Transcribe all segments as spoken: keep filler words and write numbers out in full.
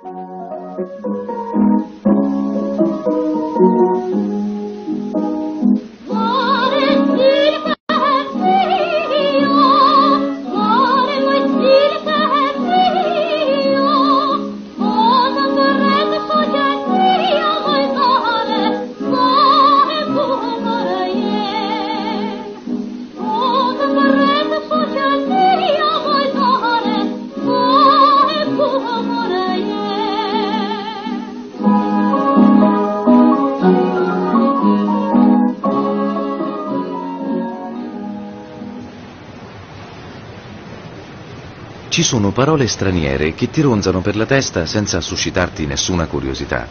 Ci sono parole straniere che ti ronzano per la testa senza suscitarti nessuna curiosità.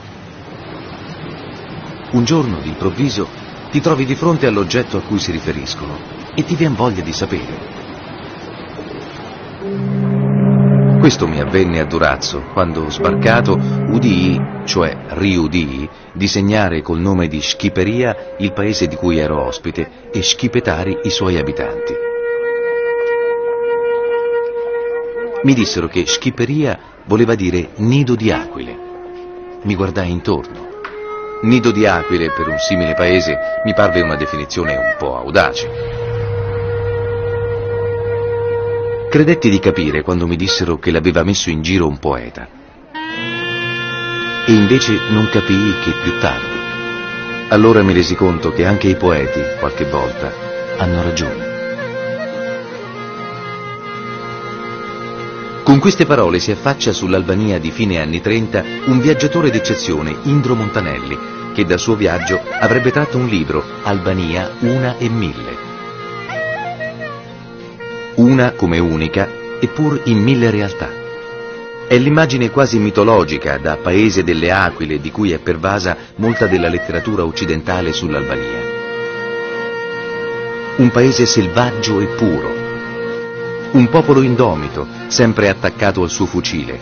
Un giorno, d'improvviso, ti trovi di fronte all'oggetto a cui si riferiscono e ti viene voglia di sapere. Questo mi avvenne a Durazzo, quando, sbarcato, udii, cioè riudii, disegnare col nome di Schiperia il paese di cui ero ospite e schipetari i suoi abitanti. Mi dissero che Schiperia voleva dire nido di aquile. Mi guardai intorno. Nido di aquile per un simile paese mi parve una definizione un po' audace. Credetti di capire quando mi dissero che l'aveva messo in giro un poeta. E invece non capii che più tardi. Allora mi resi conto che anche i poeti, qualche volta, hanno ragione. Con queste parole si affaccia sull'Albania di fine anni trenta un viaggiatore d'eccezione, Indro Montanelli, che dal suo viaggio avrebbe tratto un libro, Albania, una e mille. Una come unica, eppur in mille realtà. È l'immagine quasi mitologica da paese delle aquile di cui è pervasa molta della letteratura occidentale sull'Albania. Un paese selvaggio e puro. Un popolo indomito, sempre attaccato al suo fucile.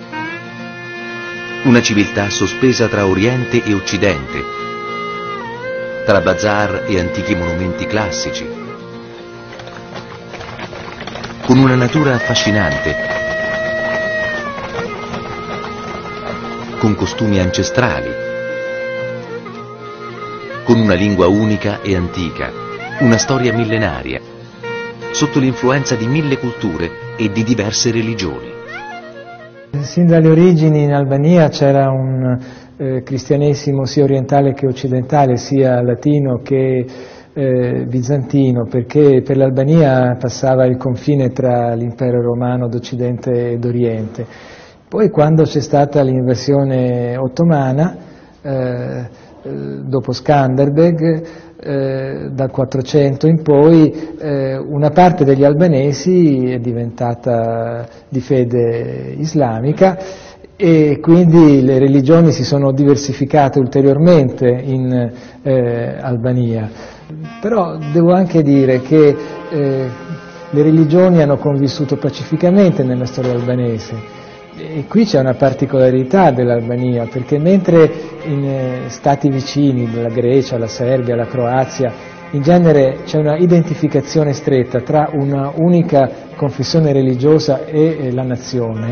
Una civiltà sospesa tra Oriente e Occidente, tra bazar e antichi monumenti classici, con una natura affascinante, con costumi ancestrali, con una lingua unica e antica, una storia millenaria, sotto l'influenza di mille culture e di diverse religioni. Sin dalle origini in Albania c'era un eh, cristianesimo sia orientale che occidentale, sia latino che eh, bizantino, perché per l'Albania passava il confine tra l'impero romano d'Occidente e d'Oriente. Poi quando c'è stata l'invasione ottomana, eh, dopo Skanderbeg, Eh, dal quattrocento in poi, eh, una parte degli albanesi è diventata di fede islamica e quindi le religioni si sono diversificate ulteriormente in eh, Albania. Però devo anche dire che eh, le religioni hanno convissuto pacificamente nella storia albanese. E qui c'è una particolarità dell'Albania, perché mentre in eh, stati vicini, la Grecia, la Serbia, la Croazia, in genere c'è una identificazione stretta tra una unica confessione religiosa e eh, la nazione,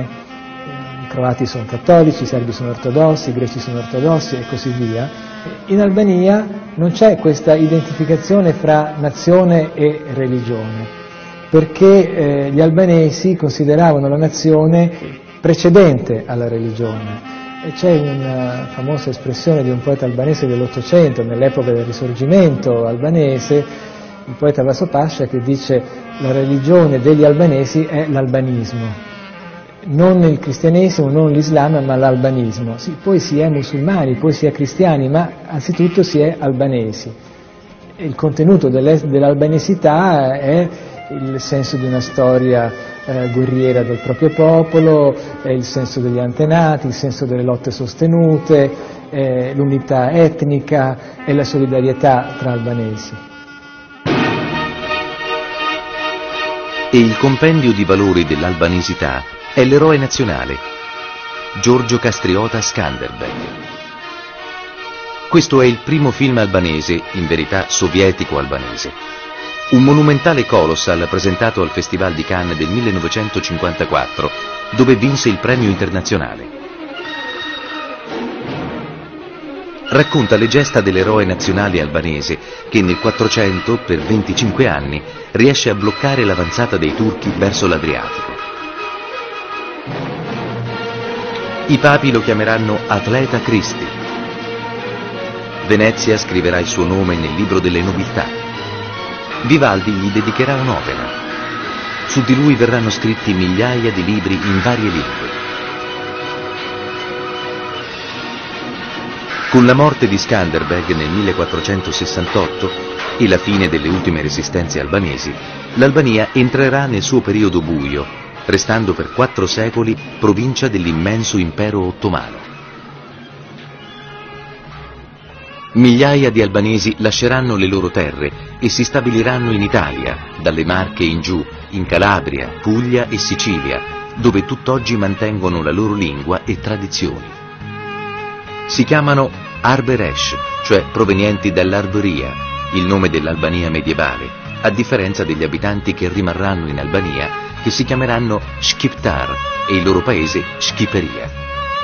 i croati sono cattolici, i serbi sono ortodossi, i greci sono ortodossi e così via, in Albania non c'è questa identificazione fra nazione e religione, perché eh, gli albanesi consideravano la nazione precedente alla religione. E c'è una famosa espressione di un poeta albanese dell'Ottocento, nell'epoca del risorgimento albanese, il poeta Vaso Pasha, che dice: la religione degli albanesi è l'albanismo, non il cristianesimo, non l'Islam, ma l'albanismo. Sì, poi si è musulmani, poi si è cristiani, ma anzitutto si è albanesi. E il contenuto dell'albanesità è il senso di una storia eh, guerriera del proprio popolo, è il senso degli antenati, il senso delle lotte sostenute, è l'unità etnica e la solidarietà tra albanesi. E il compendio di valori dell'albanesità è l'eroe nazionale, Giorgio Castriota Skanderbeg. Questo è il primo film albanese, in verità sovietico-albanese. Un monumentale colossal presentato al Festival di Cannes del millenovecentocinquantaquattro, dove vinse il premio internazionale. racconta le gesta dell'eroe nazionale albanese che nel quattrocento, per venticinque anni, riesce a bloccare l'avanzata dei turchi verso l'Adriatico. I papi lo chiameranno Atleta Christi. Venezia scriverà il suo nome nel libro delle nobiltà. Vivaldi gli dedicherà un'opera. Su di lui verranno scritti migliaia di libri in varie lingue. Con la morte di Skanderbeg nel millequattrocentosessantotto e la fine delle ultime resistenze albanesi, l'Albania entrerà nel suo periodo buio, restando per quattro secoli provincia dell'immenso impero ottomano. Migliaia di albanesi lasceranno le loro terre e si stabiliranno in Italia, dalle Marche in giù, in Calabria, Puglia e Sicilia, dove tutt'oggi mantengono la loro lingua e tradizioni. Si chiamano Arberesh, cioè provenienti dall'Arboria, il nome dell'Albania medievale, a differenza degli abitanti che rimarranno in Albania, che si chiameranno Shqiptar e il loro paese Shqiperia.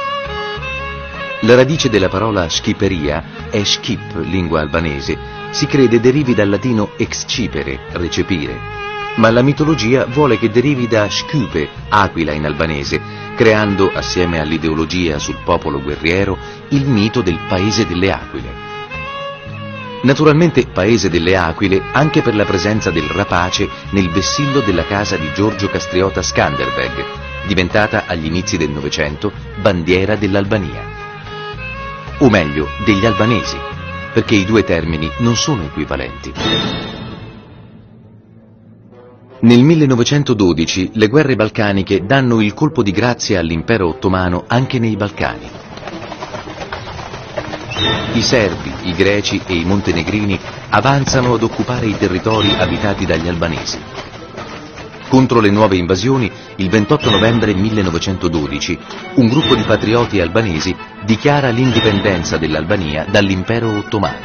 La radice della parola Shqiperia è Shqip, lingua albanese, si crede derivi dal latino excipere, recepire, ma la mitologia vuole che derivi da Shkupe, aquila in albanese, creando, assieme all'ideologia sul popolo guerriero, il mito del Paese delle Aquile. Naturalmente Paese delle Aquile anche per la presenza del rapace nel vessillo della casa di Giorgio Castriota Skanderbeg, diventata agli inizi del Novecento bandiera dell'Albania. O meglio, degli albanesi, perché i due termini non sono equivalenti. Nel millenovecentododici le guerre balcaniche danno il colpo di grazia all'impero ottomano anche nei Balcani. I serbi, i greci e i montenegrini avanzano ad occupare i territori abitati dagli albanesi. Contro le nuove invasioni, il ventotto novembre millenovecentododici, un gruppo di patrioti albanesi dichiara l'indipendenza dell'Albania dall'impero ottomano.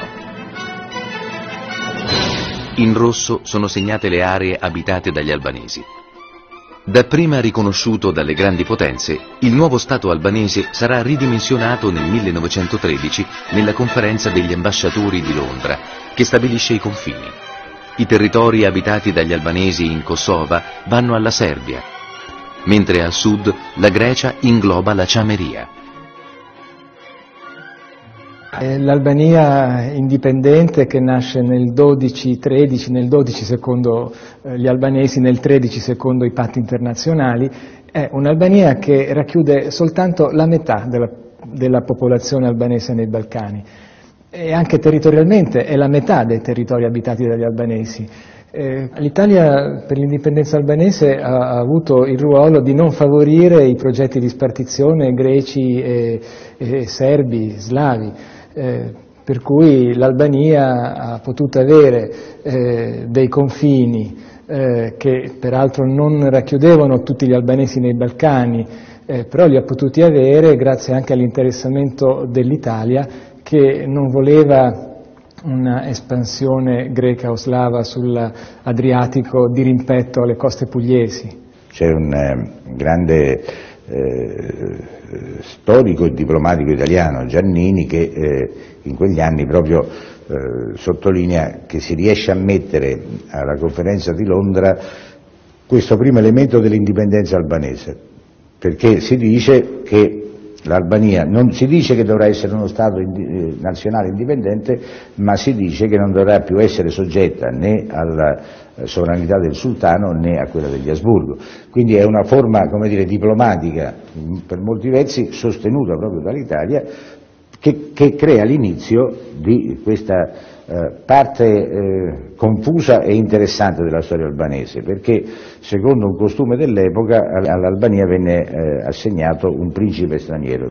In rosso sono segnate le aree abitate dagli albanesi. Dapprima riconosciuto dalle grandi potenze, il nuovo Stato albanese sarà ridimensionato nel millenovecentotredici nella conferenza degli ambasciatori di Londra, che stabilisce i confini. I territori abitati dagli albanesi in Kosova vanno alla Serbia, mentre al sud la Grecia ingloba la Ciameria. L'Albania indipendente, che nasce nel dodici tredici, nel dodici secondo gli albanesi, nel tredici secondo i patti internazionali, è un'Albania che racchiude soltanto la metà della, della popolazione albanese nei Balcani. E anche territorialmente è la metà dei territori abitati dagli albanesi. Eh, L'Italia per l'indipendenza albanese ha, ha avuto il ruolo di non favorire i progetti di spartizione greci e, e serbi, slavi, eh, per cui l'Albania ha potuto avere eh, dei confini eh, che peraltro non racchiudevano tutti gli albanesi nei Balcani, eh, però li ha potuti avere grazie anche all'interessamento dell'Italia, che non voleva una espansione greca o slava sull'Adriatico di rimpetto alle coste pugliesi. C'è un eh, grande eh, storico e diplomatico italiano, Giannini, che eh, in quegli anni proprio eh, sottolinea che si riesce a mettere alla conferenza di Londra questo primo elemento dell'indipendenza albanese, perché si dice che l'Albania non si dice che dovrà essere uno Stato indi, nazionale indipendente, ma si dice che non dovrà più essere soggetta né alla sovranità del sultano né a quella degli Asburgo. Quindi è una forma, come dire, diplomatica per molti versi sostenuta proprio dall'Italia, che, che crea l'inizio di questa eh, parte eh, confusa e interessante della storia albanese, perché secondo un costume dell'epoca all'Albania venne eh, assegnato un principe straniero.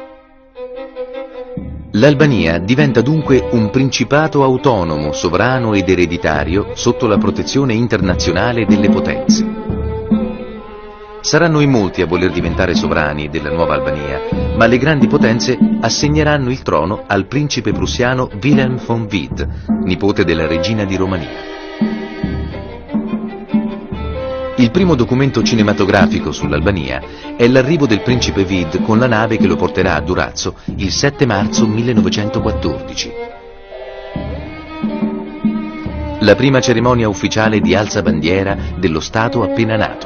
L'Albania diventa dunque un principato autonomo, sovrano ed ereditario sotto la protezione internazionale delle potenze. Saranno in molti a voler diventare sovrani della nuova Albania, ma le grandi potenze assegneranno il trono al principe prussiano Wilhelm von Wied, nipote della regina di Romania. Il primo documento cinematografico sull'Albania è l'arrivo del principe Vid con la nave che lo porterà a Durazzo il sette marzo millenovecentoquattordici. La prima cerimonia ufficiale di alzabandiera dello Stato appena nato.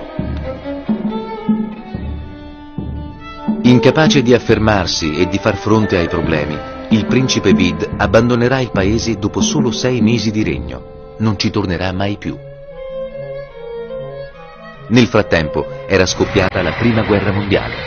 Incapace di affermarsi e di far fronte ai problemi, il principe Vid abbandonerà il paese dopo solo sei mesi di regno. Non ci tornerà mai più. Nel frattempo era scoppiata la Prima Guerra Mondiale.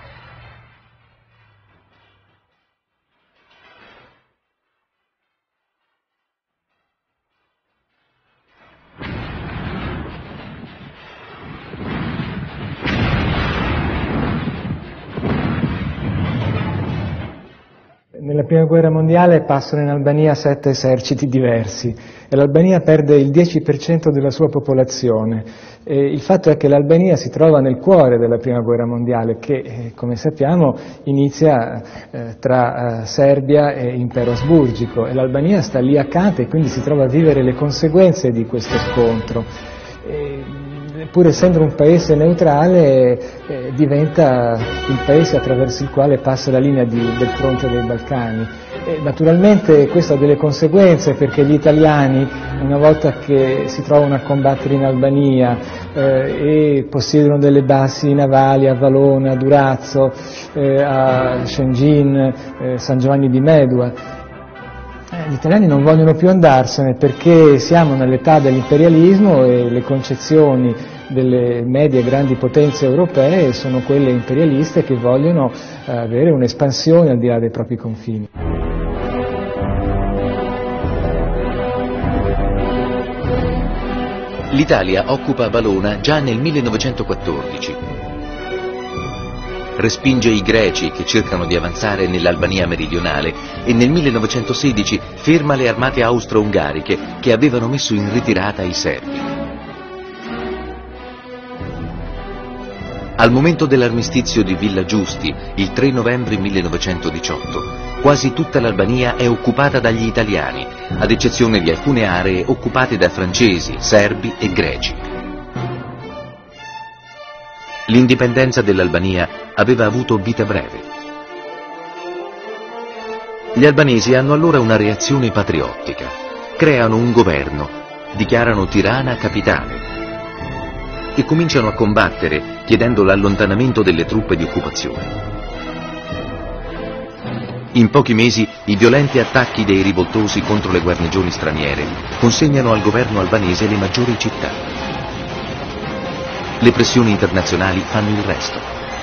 Nella Prima Guerra Mondiale passano in Albania sette eserciti diversi e l'Albania perde il dieci per cento della sua popolazione. E il fatto è che l'Albania si trova nel cuore della Prima Guerra Mondiale che, eh, come sappiamo, inizia eh, tra eh, Serbia e Impero Asburgico e l'Albania sta lì accanto e quindi si trova a vivere le conseguenze di questo scontro. E, pur essendo un paese neutrale, eh, diventa il paese attraverso il quale passa la linea di, del fronte dei Balcani. E naturalmente questo ha delle conseguenze perché gli italiani, una volta che si trovano a combattere in Albania eh, e possiedono delle basi navali a Valona, a Durazzo, eh, a Shëngjin, eh, San Giovanni di Medua, gli italiani non vogliono più andarsene perché siamo nell'età dell'imperialismo e le concezioni delle medie e grandi potenze europee sono quelle imperialiste che vogliono avere un'espansione al di là dei propri confini. L'Italia occupa Valona già nel millenovecentoquattordici. Respinge i greci che cercano di avanzare nell'Albania meridionale e nel millenovecentosedici ferma le armate austro-ungariche che avevano messo in ritirata i serbi. Al momento dell'armistizio di Villa Giusti, il tre novembre millenovecentodiciotto, quasi tutta l'Albania è occupata dagli italiani, ad eccezione di alcune aree occupate da francesi, serbi e greci. L'indipendenza dell'Albania aveva avuto vita breve. Gli albanesi hanno allora una reazione patriottica, creano un governo, dichiarano Tirana capitale e cominciano a combattere chiedendo l'allontanamento delle truppe di occupazione. In pochi mesi i violenti attacchi dei rivoltosi contro le guarnigioni straniere consegnano al governo albanese le maggiori città. Le pressioni internazionali fanno il resto.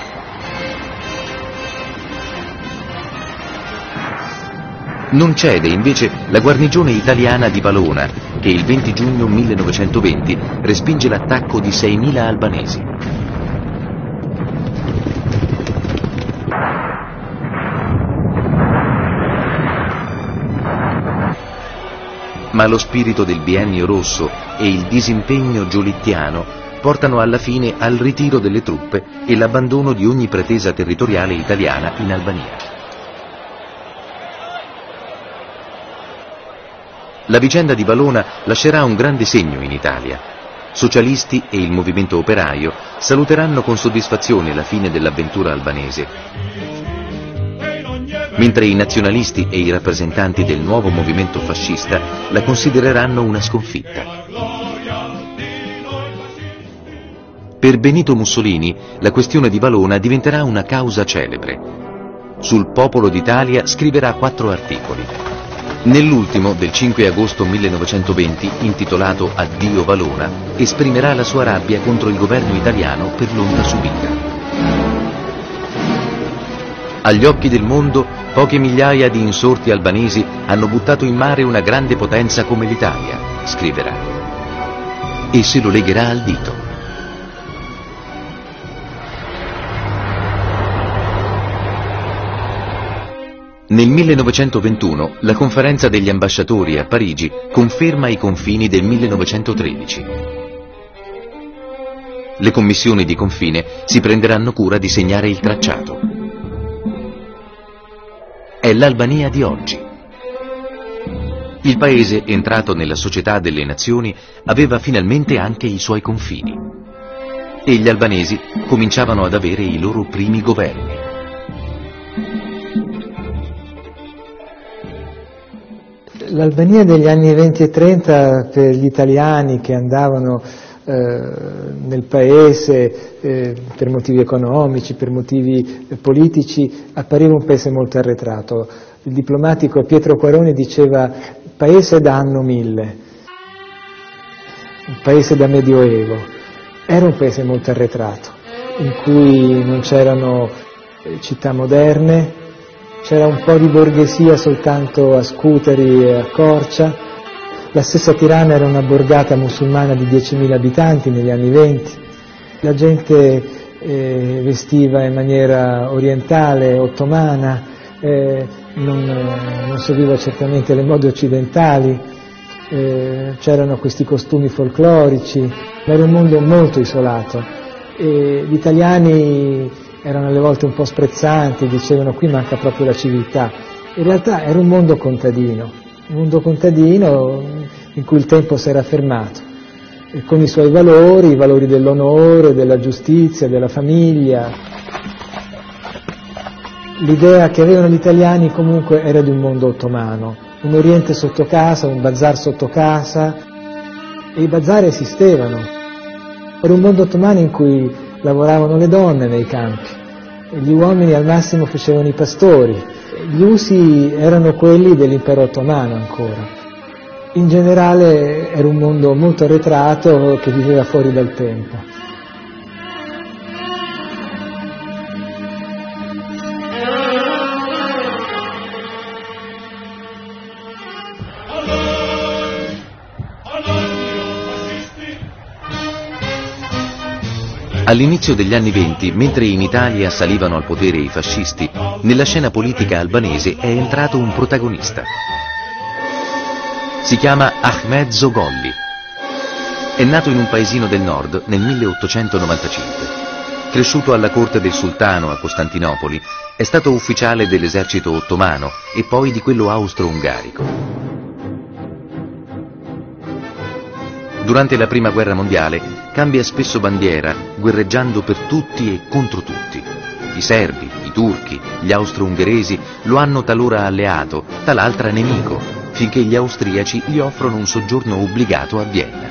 Non cede invece la guarnigione italiana di Valona, che il venti giugno millenovecentoventi respinge l'attacco di seimila albanesi. Ma lo spirito del biennio rosso e il disimpegno giolittiano portano alla fine al ritiro delle truppe e l'abbandono di ogni pretesa territoriale italiana in Albania. La vicenda di Valona lascerà un grande segno in Italia. Socialisti e il movimento operaio saluteranno con soddisfazione la fine dell'avventura albanese, mentre i nazionalisti e i rappresentanti del nuovo movimento fascista la considereranno una sconfitta. Per Benito Mussolini la questione di Valona diventerà una causa celebre. Sul Popolo d'Italia scriverà quattro articoli. Nell'ultimo, del cinque agosto millenovecentoventi, intitolato Addio Valona, esprimerà la sua rabbia contro il governo italiano per l'onta subita. Agli occhi del mondo, poche migliaia di insorti albanesi hanno buttato in mare una grande potenza come l'Italia, scriverà, e se lo legherà al dito. Nel millenovecentoventuno la conferenza degli ambasciatori a Parigi conferma i confini del millenovecentotredici. Le commissioni di confine si prenderanno cura di segnare il tracciato. È l'Albania di oggi. Il paese, entrato nella Società delle Nazioni, aveva finalmente anche i suoi confini. e gli albanesi cominciavano ad avere i loro primi governi. L'Albania degli anni venti e trenta per gli italiani che andavano eh, nel paese eh, per motivi economici, per motivi eh, politici, appariva un paese molto arretrato. Il diplomatico Pietro Quaroni diceva paese da anno mille, un paese da medioevo. Era un paese molto arretrato, in cui non c'erano eh, città moderne, c'era un po' di borghesia soltanto a Scutari e a Corcia. La stessa Tirana era una borgata musulmana di diecimila abitanti negli anni venti. La gente eh, vestiva in maniera orientale, ottomana, eh, non, non seguiva certamente le mode occidentali, eh, c'erano questi costumi folclorici, era un mondo molto isolato. E gli italiani erano alle volte un po' sprezzanti, dicevano qui manca proprio la civiltà. In realtà era un mondo contadino, un mondo contadino in cui il tempo si era fermato, e con i suoi valori, i valori dell'onore, della giustizia, della famiglia. L'idea che avevano gli italiani comunque era di un mondo ottomano, un oriente sotto casa, un bazar sotto casa, e i bazar esistevano. Era un mondo ottomano in cui lavoravano le donne nei campi, gli uomini al massimo facevano i pastori, gli usi erano quelli dell'impero ottomano ancora. In generale era un mondo molto arretrato che viveva fuori dal tempo. All'inizio degli anni venti, mentre in Italia salivano al potere i fascisti, nella scena politica albanese è entrato un protagonista. Si chiama Ahmed Zogolli. È nato in un paesino del nord nel milleottocentonovantacinque. Cresciuto alla corte del sultano a Costantinopoli, è stato ufficiale dell'esercito ottomano e poi di quello austro-ungarico. Durante la prima guerra mondiale cambia spesso bandiera, guerreggiando per tutti e contro tutti. I serbi, i turchi, gli austro-ungheresi lo hanno talora alleato, tal'altra nemico, finché gli austriaci gli offrono un soggiorno obbligato a Vienna.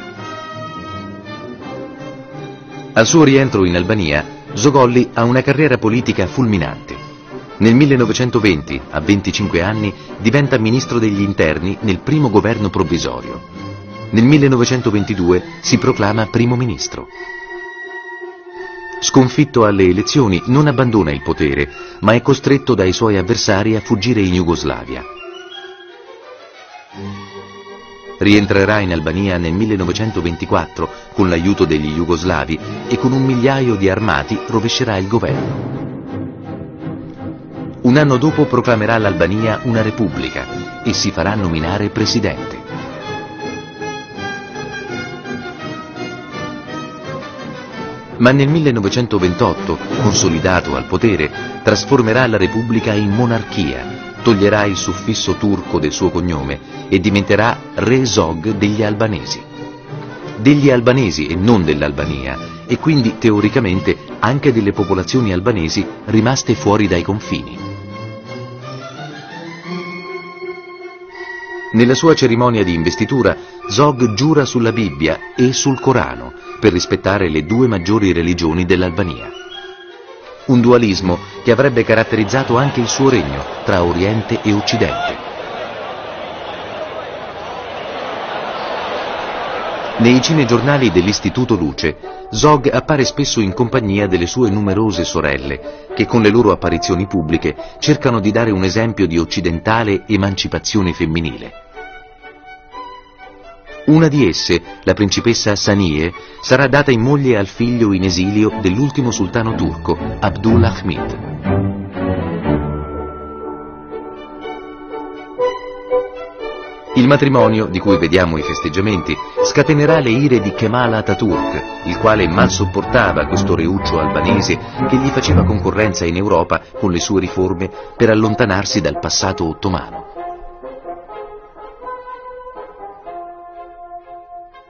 Al suo rientro in Albania, Zogolli ha una carriera politica fulminante. Nel millenovecentoventi, a venticinque anni, diventa ministro degli interni nel primo governo provvisorio. Nel millenovecentoventidue si proclama primo ministro. Sconfitto alle elezioni, non abbandona il potere, ma è costretto dai suoi avversari a fuggire in Jugoslavia. Rientrerà in Albania nel millenovecentoventiquattro con l'aiuto degli jugoslavi e con un migliaio di armati rovescerà il governo. Un anno dopo proclamerà l'Albania una repubblica e si farà nominare presidente. Ma nel millenovecentoventotto, consolidato al potere, trasformerà la Repubblica in monarchia, toglierà il suffisso turco del suo cognome e diventerà Re Zog degli albanesi. Degli albanesi e non dell'Albania, e quindi teoricamente anche delle popolazioni albanesi rimaste fuori dai confini. Nella sua cerimonia di investitura, Zog giura sulla Bibbia e sul Corano per rispettare le due maggiori religioni dell'Albania. Un dualismo che avrebbe caratterizzato anche il suo regno tra Oriente e Occidente. Nei cinegiornali dell'Istituto Luce, Zog appare spesso in compagnia delle sue numerose sorelle, che con le loro apparizioni pubbliche cercano di dare un esempio di occidentale emancipazione femminile. Una di esse, la principessa Saniye, sarà data in moglie al figlio in esilio dell'ultimo sultano turco, Abdülhamid. Il matrimonio, di cui vediamo i festeggiamenti, scatenerà le ire di Kemal Atatürk, il quale mal sopportava questo reuccio albanese che gli faceva concorrenza in Europa con le sue riforme per allontanarsi dal passato ottomano.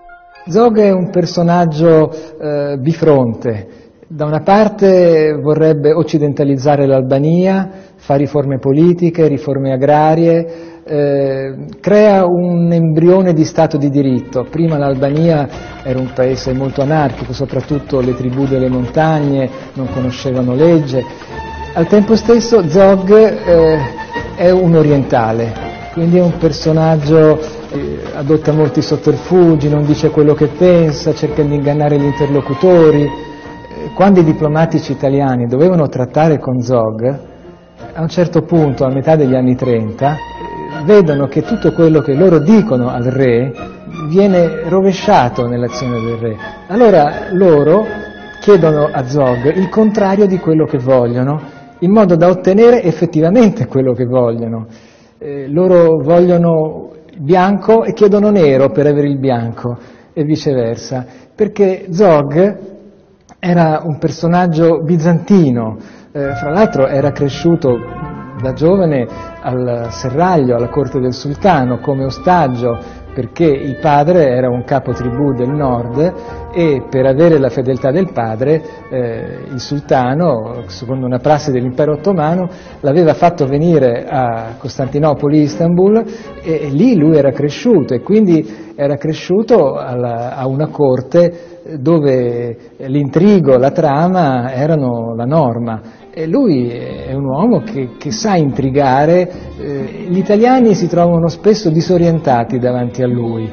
Zog è un personaggio eh, bifronte. Da una parte vorrebbe occidentalizzare l'Albania, fa riforme politiche, riforme agrarie, eh, crea un embrione di Stato di diritto. Prima l'Albania era un paese molto anarchico, soprattutto le tribù delle montagne non conoscevano legge. Al tempo stesso Zog eh, è un orientale, quindi è un personaggio, eh, adotta molti sotterfugi, non dice quello che pensa, cerca di ingannare gli interlocutori. Quando i diplomatici italiani dovevano trattare con Zog, a un certo punto, a metà degli anni trenta, vedono che tutto quello che loro dicono al re viene rovesciato nell'azione del re. Allora loro chiedono a Zog il contrario di quello che vogliono, in modo da ottenere effettivamente quello che vogliono. Eh, loro vogliono bianco e chiedono nero per avere il bianco, e viceversa, perché Zog era un personaggio bizantino, eh, fra l'altro era cresciuto da giovane al serraglio, alla corte del sultano, come ostaggio, perché il padre era un capo tribù del nord e per avere la fedeltà del padre eh, il sultano, secondo una prassi dell'impero ottomano, l'aveva fatto venire a Costantinopoli, Istanbul, e, e lì lui era cresciuto, e quindi era cresciuto alla, a una corte dove l'intrigo, la trama erano la norma, e lui è un uomo che, che sa intrigare. Eh, gli italiani si trovano spesso disorientati davanti a lui.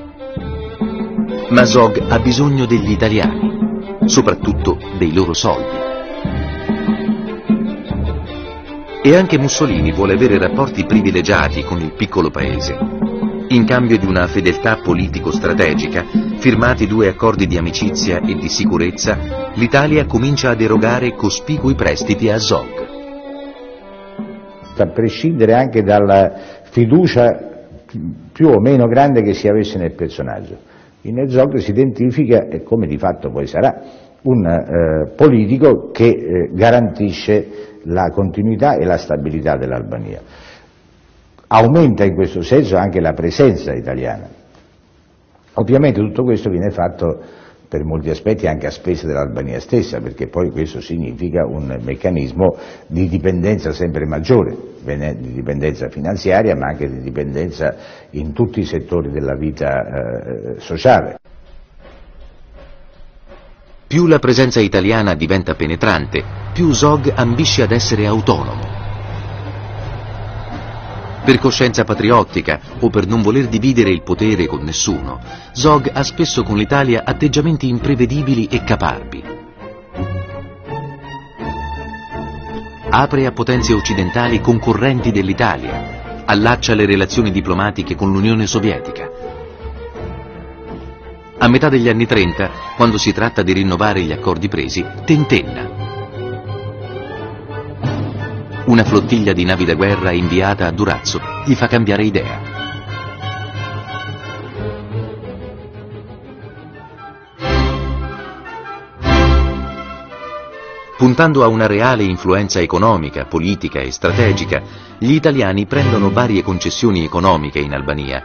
Ma Zog ha bisogno degli italiani, soprattutto dei loro soldi. E anche Mussolini vuole avere rapporti privilegiati con il piccolo paese. In cambio di una fedeltà politico-strategica, firmati due accordi di amicizia e di sicurezza, l'Italia comincia ad erogare cospicui prestiti a Zog. A prescindere anche dalla fiducia più o meno grande che si avesse nel personaggio, in Zog si identifica, e come di fatto poi sarà, un eh, politico che eh, garantisce la continuità e la stabilità dell'Albania. Aumenta in questo senso anche la presenza italiana. Ovviamente tutto questo viene fatto per molti aspetti anche a spese dell'Albania stessa, perché poi questo significa un meccanismo di dipendenza sempre maggiore, di dipendenza finanziaria ma anche di dipendenza in tutti i settori della vita eh, sociale. Più la presenza italiana diventa penetrante, più Zog ambisce ad essere autonomo. Per coscienza patriottica o per non voler dividere il potere con nessuno, Zog ha spesso con l'Italia atteggiamenti imprevedibili e caparbi. Apre a potenze occidentali concorrenti dell'Italia, allaccia le relazioni diplomatiche con l'Unione Sovietica. A metà degli anni trenta, quando si tratta di rinnovare gli accordi presi, tentenna. Una flottiglia di navi da guerra inviata a Durazzo gli fa cambiare idea. Puntando a una reale influenza economica, politica e strategica, gli italiani prendono varie concessioni economiche in Albania.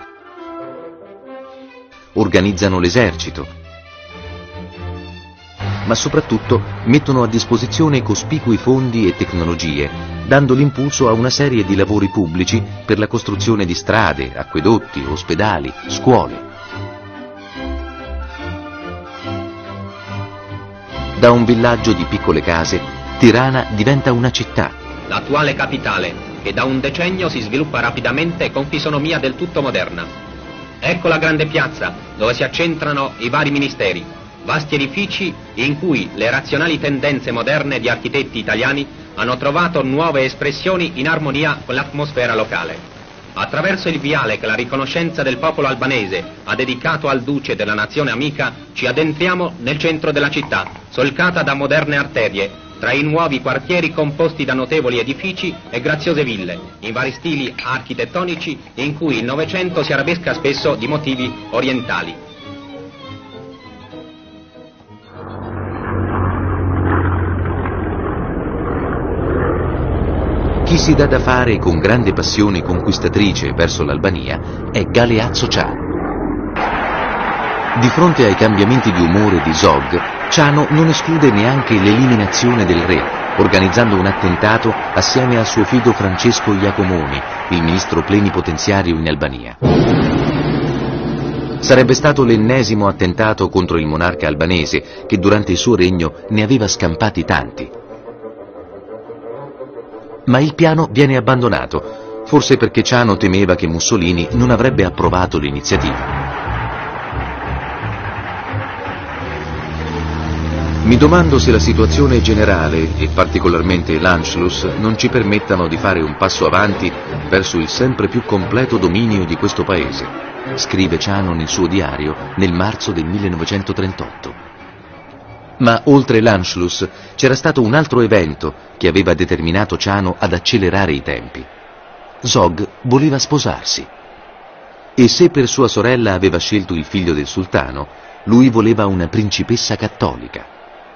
Organizzano l'esercito, ma soprattutto mettono a disposizione cospicui fondi e tecnologie, dando l'impulso a una serie di lavori pubblici per la costruzione di strade, acquedotti, ospedali, scuole. Da un villaggio di piccole case, Tirana diventa una città. L'attuale capitale, che da un decennio si sviluppa rapidamente con fisonomia del tutto moderna. Ecco la grande piazza, dove si accentrano i vari ministeri, vasti edifici in cui le razionali tendenze moderne di architetti italiani hanno trovato nuove espressioni in armonia con l'atmosfera locale. Attraverso il viale che la riconoscenza del popolo albanese ha dedicato al duce della nazione amica, ci addentriamo nel centro della città, solcata da moderne arterie, tra i nuovi quartieri composti da notevoli edifici e graziose ville, in vari stili architettonici in cui il Novecento si arabesca spesso di motivi orientali. Chi si dà da fare con grande passione conquistatrice verso l'Albania è Galeazzo Ciao. Di fronte ai cambiamenti di umore di Zog, Ciano non esclude neanche l'eliminazione del re, organizzando un attentato assieme al suo figlio Francesco Iacomoni, il ministro plenipotenziario in Albania. Sarebbe stato l'ennesimo attentato contro il monarca albanese, che durante il suo regno ne aveva scampati tanti. Ma il piano viene abbandonato, forse perché Ciano temeva che Mussolini non avrebbe approvato l'iniziativa. Mi domando se la situazione generale, e particolarmente l'Anschluss, non ci permettano di fare un passo avanti verso il sempre più completo dominio di questo paese, scrive Ciano nel suo diario nel marzo del millenovecentotrentotto. Ma oltre l'Anschluss c'era stato un altro evento che aveva determinato Ciano ad accelerare i tempi. Zog voleva sposarsi. E se per sua sorella aveva scelto il figlio del sultano, lui voleva una principessa cattolica.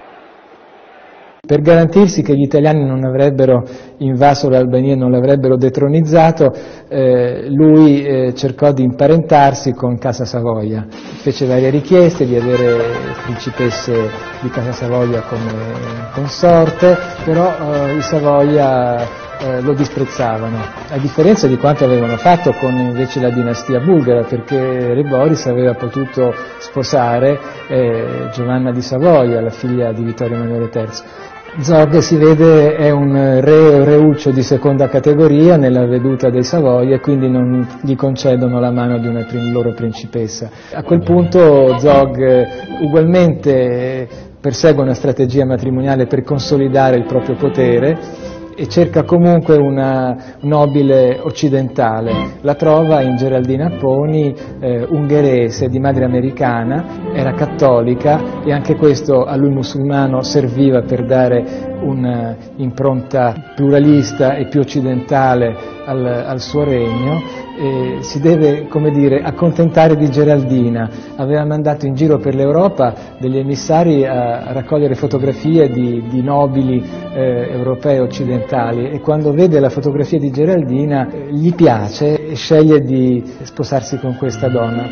Per garantirsi che gli italiani non avrebbero invaso l'Albania e non l'avrebbero detronizzato, eh, lui eh, cercò di imparentarsi con Casa Savoia. Fece varie richieste di avere principesse di Casa Savoia come consorte, però eh, i Savoia eh, lo disprezzavano, a differenza di quanto avevano fatto con invece la dinastia bulgara, perché Re Boris aveva potuto sposare eh, Giovanna di Savoia, la figlia di Vittorio Emanuele terzo. Zog, si vede, è un re o reuccio di seconda categoria nella veduta dei Savoia e quindi non gli concedono la mano di una loro principessa. A quel punto Zog ugualmente persegue una strategia matrimoniale per consolidare il proprio potere e cerca comunque una nobile occidentale. La trova in Geraldina Poni, eh, ungherese, di madre americana, era cattolica e anche questo a lui musulmano serviva per dare un'impronta pluralista e più occidentale al, al suo regno. E si deve, come dire, accontentare di Geraldina. Aveva mandato in giro per l'Europa degli emissari a raccogliere fotografie di, di nobili eh, europei occidentali e quando vede la fotografia di Geraldina eh, gli piace e sceglie di sposarsi con questa donna.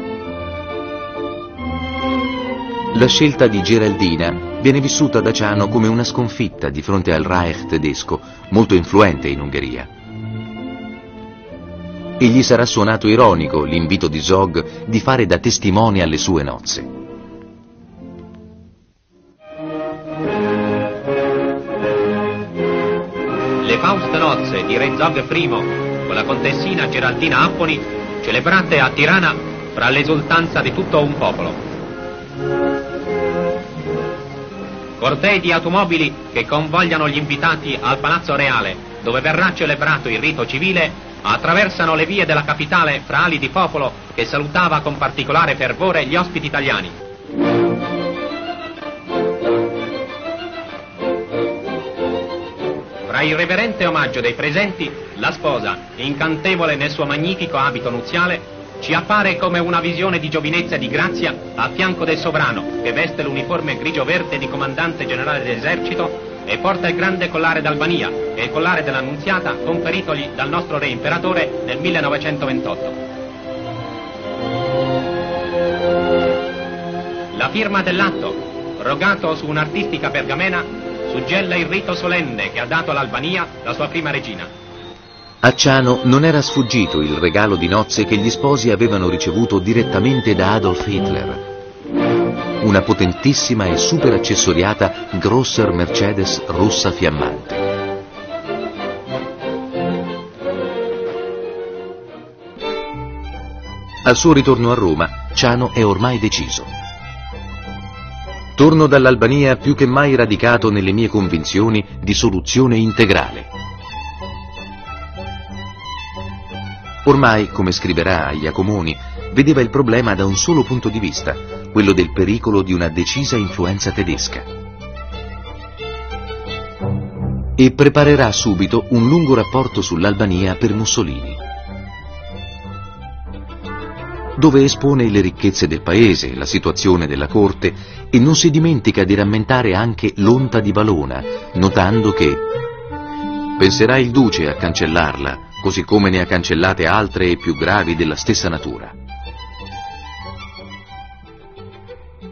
La scelta di Geraldina viene vissuta da Ciano come una sconfitta di fronte al Reich tedesco, molto influente in Ungheria. E gli sarà suonato ironico l'invito di Zog di fare da testimone alle sue nozze. Le fauste nozze di Re Zog primo con la contessina Geraldina Apponi, celebrate a Tirana fra l'esultanza di tutto un popolo. Cortei di automobili che convogliano gli invitati al Palazzo Reale, dove verrà celebrato il rito civile, attraversano le vie della capitale fra ali di popolo che salutava con particolare fervore gli ospiti italiani. Fra il reverente omaggio dei presenti, la sposa, incantevole nel suo magnifico abito nuziale, ci appare come una visione di giovinezza e di grazia a fianco del sovrano, che veste l'uniforme grigio-verde di comandante generale dell'esercito e porta il grande collare d'Albania e il collare dell'Annunziata conferitogli dal nostro re imperatore nel millenovecentoventotto. La firma dell'atto, rogato su un'artistica pergamena, suggella il rito solenne che ha dato all'Albania la sua prima regina. A Ciano non era sfuggito il regalo di nozze che gli sposi avevano ricevuto direttamente da Adolf Hitler. Una potentissima e super accessoriata Grosser Mercedes rossa fiammante. Al suo ritorno a Roma, Ciano è ormai deciso. Torno dall'Albania più che mai radicato nelle mie convinzioni di soluzione integrale. Ormai, come scriverà a Iacomoni, vedeva il problema da un solo punto di vista, quello del pericolo di una decisa influenza tedesca. E preparerà subito un lungo rapporto sull'Albania per Mussolini, dove espone le ricchezze del paese, la situazione della corte e non si dimentica di rammentare anche l'onta di Valona, notando che penserà il duce a cancellarla, così come ne ha cancellate altre e più gravi della stessa natura.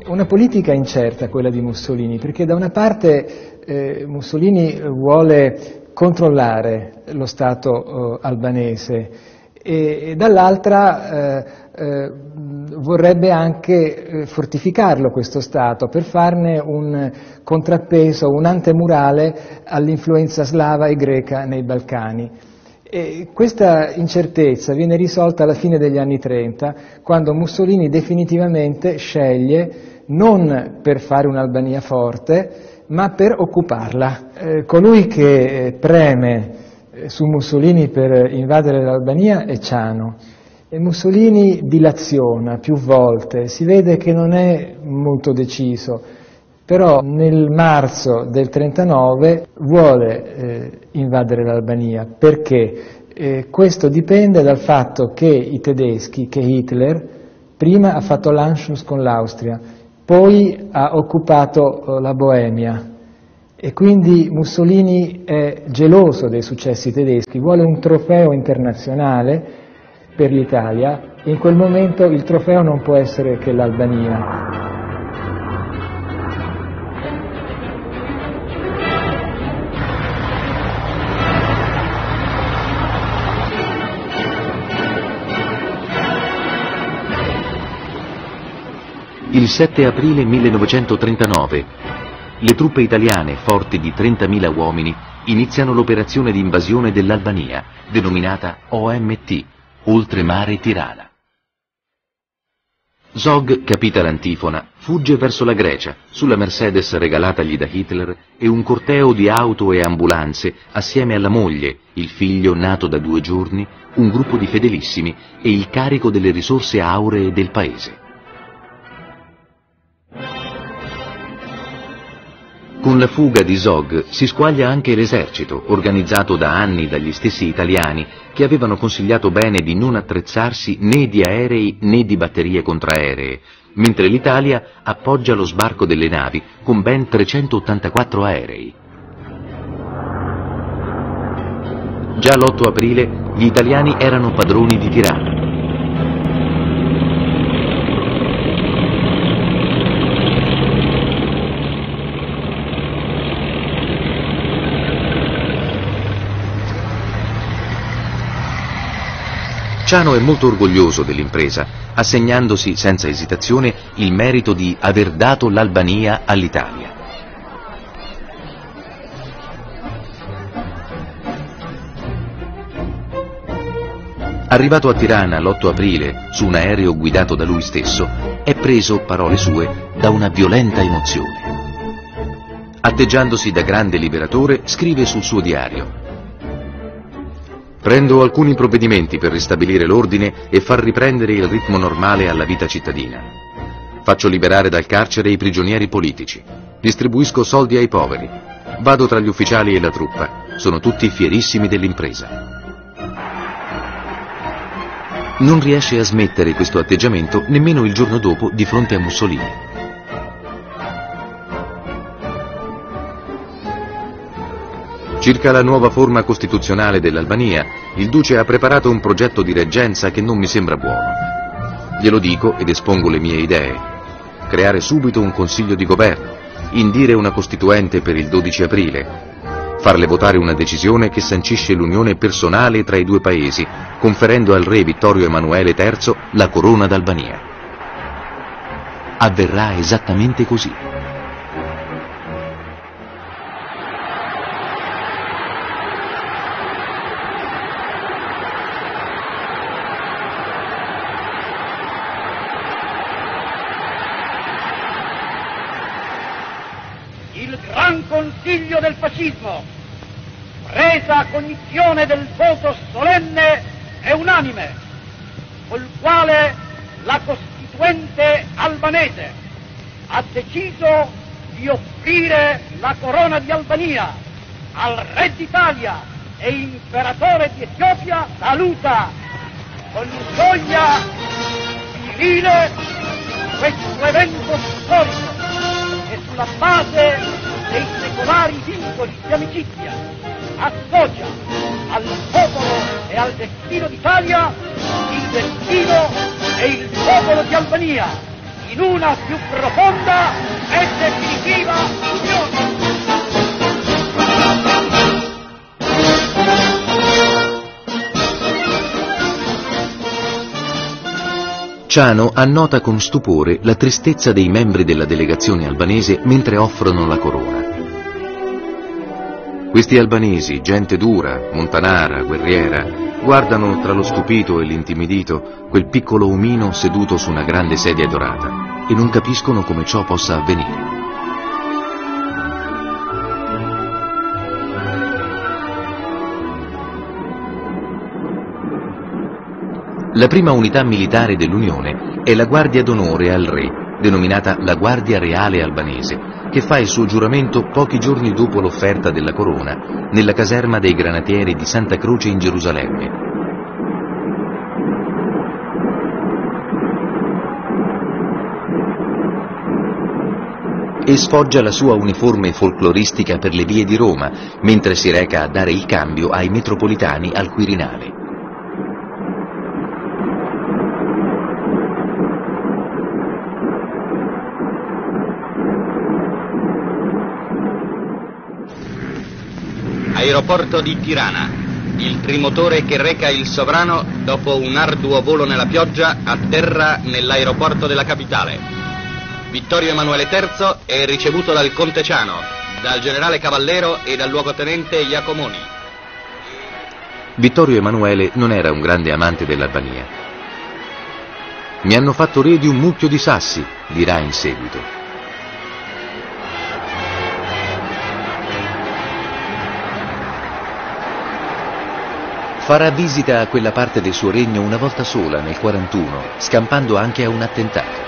una politica incerta quella di Mussolini, perché da una parte eh, Mussolini vuole controllare lo Stato eh, albanese e, e dall'altra eh, eh, vorrebbe anche eh, fortificarlo questo Stato per farne un contrappeso, un antemurale all'influenza slava e greca nei Balcani. E questa incertezza viene risolta alla fine degli anni trenta, quando Mussolini definitivamente sceglie non per fare un'Albania forte, ma per occuparla. Eh, colui che preme su Mussolini per invadere l'Albania è Ciano. E Mussolini dilaziona più volte, si vede che non è molto deciso, però nel marzo del trentanove vuole eh, invadere l'Albania. Perché? Eh, questo dipende dal fatto che i tedeschi, che Hitler, prima ha fatto l'Anschluss con l'Austria, poi ha occupato eh, la Boemia, e quindi Mussolini è geloso dei successi tedeschi, vuole un trofeo internazionale per l'Italia, e in quel momento il trofeo non può essere che l'Albania. Il sette aprile millenovecentotrentanove, le truppe italiane, forti di trentamila uomini, iniziano l'operazione di invasione dell'Albania, denominata O M T, Oltremare Tirana. Zog, capita l'antifona, fugge verso la Grecia, sulla Mercedes regalatagli da Hitler e un corteo di auto e ambulanze, assieme alla moglie, il figlio nato da due giorni, un gruppo di fedelissimi e il carico delle risorse auree del paese. Con la fuga di Zog si squaglia anche l'esercito, organizzato da anni dagli stessi italiani, che avevano consigliato bene di non attrezzarsi né di aerei né di batterie contraeree, mentre l'Italia appoggia lo sbarco delle navi con ben trecentottantaquattro aerei. Già l'otto aprile gli italiani erano padroni di Tirana. Ciano è molto orgoglioso dell'impresa, assegnandosi senza esitazione il merito di aver dato l'Albania all'Italia. Arrivato a Tirana l'otto aprile, su un aereo guidato da lui stesso, è preso, parole sue, da una violenta emozione. Atteggiandosi da grande liberatore, scrive sul suo diario: «Prendo alcuni provvedimenti per ristabilire l'ordine e far riprendere il ritmo normale alla vita cittadina. Faccio liberare dal carcere i prigionieri politici. Distribuisco soldi ai poveri. Vado tra gli ufficiali e la truppa. Sono tutti fierissimi dell'impresa». Non riesce a smettere questo atteggiamento nemmeno il giorno dopo di fronte a Mussolini. Circa la nuova forma costituzionale dell'Albania, il duce ha preparato un progetto di reggenza che non mi sembra buono. Glielo dico ed espongo le mie idee. Creare subito un consiglio di governo, indire una costituente per il dodici aprile, farle votare una decisione che sancisce l'unione personale tra i due paesi, conferendo al re Vittorio Emanuele terzo la corona d'Albania. Avverrà esattamente così. Consiglio del fascismo, presa cognizione del voto solenne e unanime, col quale la Costituente albanese ha deciso di offrire la corona di Albania al re d'Italia e imperatore di Etiopia, saluta con gioia civile questo evento storico e sulla base dei secolari vincoli di amicizia associa al popolo e al destino d'Italia il destino e il popolo di Albania, in una più profonda e definitiva unione. Ciano annota con stupore la tristezza dei membri della delegazione albanese mentre offrono la corona. Questi albanesi, gente dura, montanara, guerriera, guardano tra lo stupito e l'intimidito quel piccolo omino seduto su una grande sedia dorata e non capiscono come ciò possa avvenire. La prima unità militare dell'Unione è la Guardia d'Onore al Re, denominata la Guardia Reale Albanese, che fa il suo giuramento pochi giorni dopo l'offerta della corona nella caserma dei Granatieri di Santa Croce in Gerusalemme. E sfoggia la sua uniforme folcloristica per le vie di Roma, mentre si reca a dare il cambio ai metropolitani al Quirinale. Aeroporto di Tirana. Il trimotore che reca il sovrano, dopo un arduo volo nella pioggia, atterra nell'aeroporto della capitale. Vittorio Emanuele terzo è ricevuto dal conte Ciano, dal generale Cavallero e dal luogotenente Iacomoni. Vittorio Emanuele non era un grande amante dell'Albania. Mi hanno fatto re di un mucchio di sassi, dirà in seguito. Farà visita a quella parte del suo regno una volta sola nel quarantuno, scampando anche a un attentato.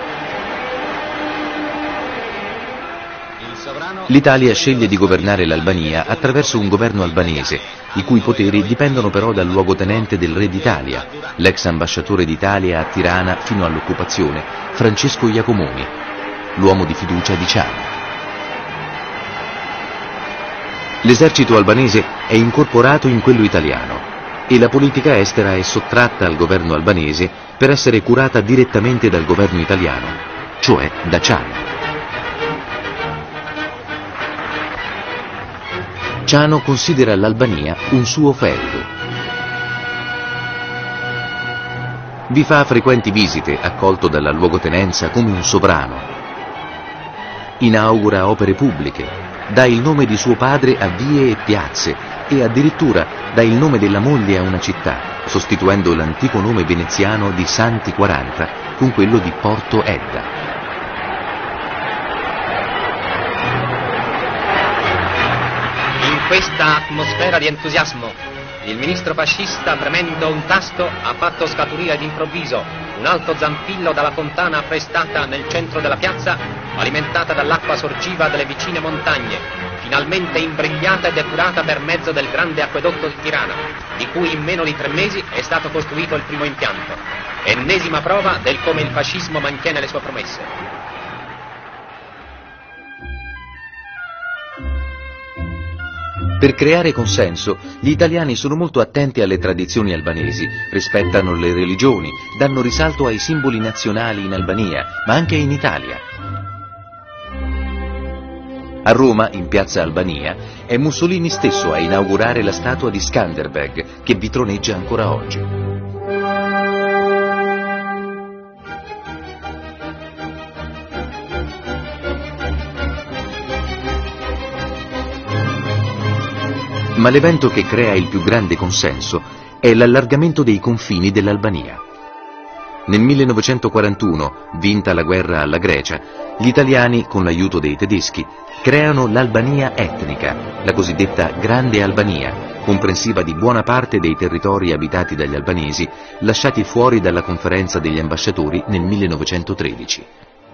L'Italia sceglie di governare l'Albania attraverso un governo albanese, i cui poteri dipendono però dal luogotenente del re d'Italia, l'ex ambasciatore d'Italia a Tirana fino all'occupazione, Francesco Iacomoni, l'uomo di fiducia di Ciano. L'esercito albanese è incorporato in quello italiano e la politica estera è sottratta al governo albanese per essere curata direttamente dal governo italiano, cioè da Ciano. Ciano considera l'Albania un suo feudo. Vi fa frequenti visite, accolto dalla luogotenenza come un sovrano. Inaugura opere pubbliche, dà il nome di suo padre a vie e piazze e addirittura dà il nome della moglie a una città, sostituendo l'antico nome veneziano di Santi quaranta con quello di Porto Edda. In questa atmosfera di entusiasmo, il ministro fascista, premendo un tasto, ha fatto scaturire d'improvviso un alto zampillo dalla fontana apprestata nel centro della piazza, alimentata dall'acqua sorgiva delle vicine montagne, finalmente imbrigliata e depurata per mezzo del grande acquedotto di Tirana, di cui in meno di tre mesi è stato costruito il primo impianto. Ennesima prova del come il fascismo mantiene le sue promesse. Per creare consenso, gli italiani sono molto attenti alle tradizioni albanesi, rispettano le religioni, danno risalto ai simboli nazionali in Albania, ma anche in Italia. A Roma, in piazza Albania, è Mussolini stesso a inaugurare la statua di Skanderbeg, che vi troneggia ancora oggi. Ma l'evento che crea il più grande consenso è l'allargamento dei confini dell'Albania. Nel millenovecentoquarantuno, vinta la guerra alla Grecia, gli italiani, con l'aiuto dei tedeschi, creano l'Albania etnica, la cosiddetta Grande Albania, comprensiva di buona parte dei territori abitati dagli albanesi, lasciati fuori dalla conferenza degli ambasciatori nel millenovecentotredici.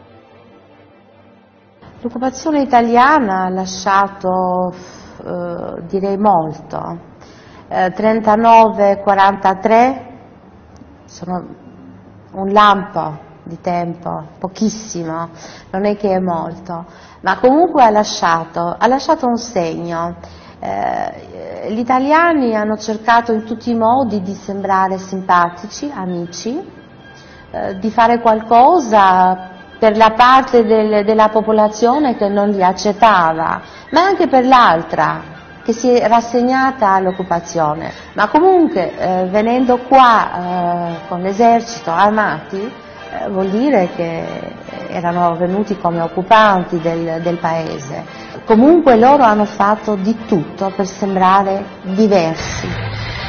L'occupazione italiana ha lasciato, eh, direi molto, eh, trentanove quarantatré sono un lampo di tempo, pochissimo, non è che è molto, ma comunque ha lasciato, ha lasciato un segno. Eh, gli italiani hanno cercato in tutti i modi di sembrare simpatici, amici, eh, di fare qualcosa per la parte del, della popolazione che non li accettava, ma anche per l'altra che si è rassegnata all'occupazione. Ma comunque eh, venendo qua eh, con l'esercito armati eh, vuol dire che erano venuti come occupanti del, del paese. Comunque loro hanno fatto di tutto per sembrare diversi.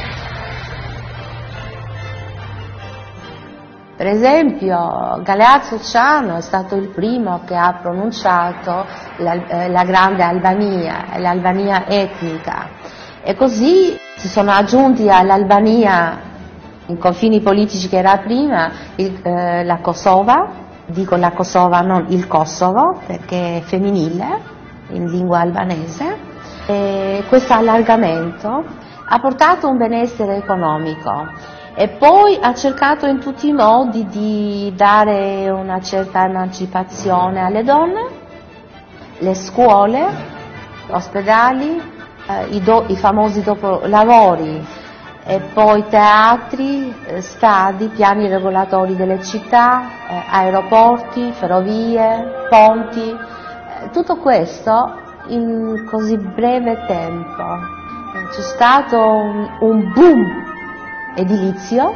Per esempio Galeazzo Ciano è stato il primo che ha pronunciato la, eh, la grande Albania, l'Albania etnica, e così si sono aggiunti all'Albania, in confini politici che era prima, il, eh, la Kosova, dico la Kosova, non il Kosovo, perché è femminile in lingua albanese, e questo allargamento ha portato un benessere economico. E poi ha cercato in tutti i modi di dare una certa emancipazione alle donne, le scuole, ospedali, eh, i, do, i famosi dopolavori, e poi teatri, eh, stadi, piani regolatori delle città, eh, aeroporti, ferrovie, ponti, eh, tutto questo in così breve tempo. Eh, c'è stato un, un boom edilizio,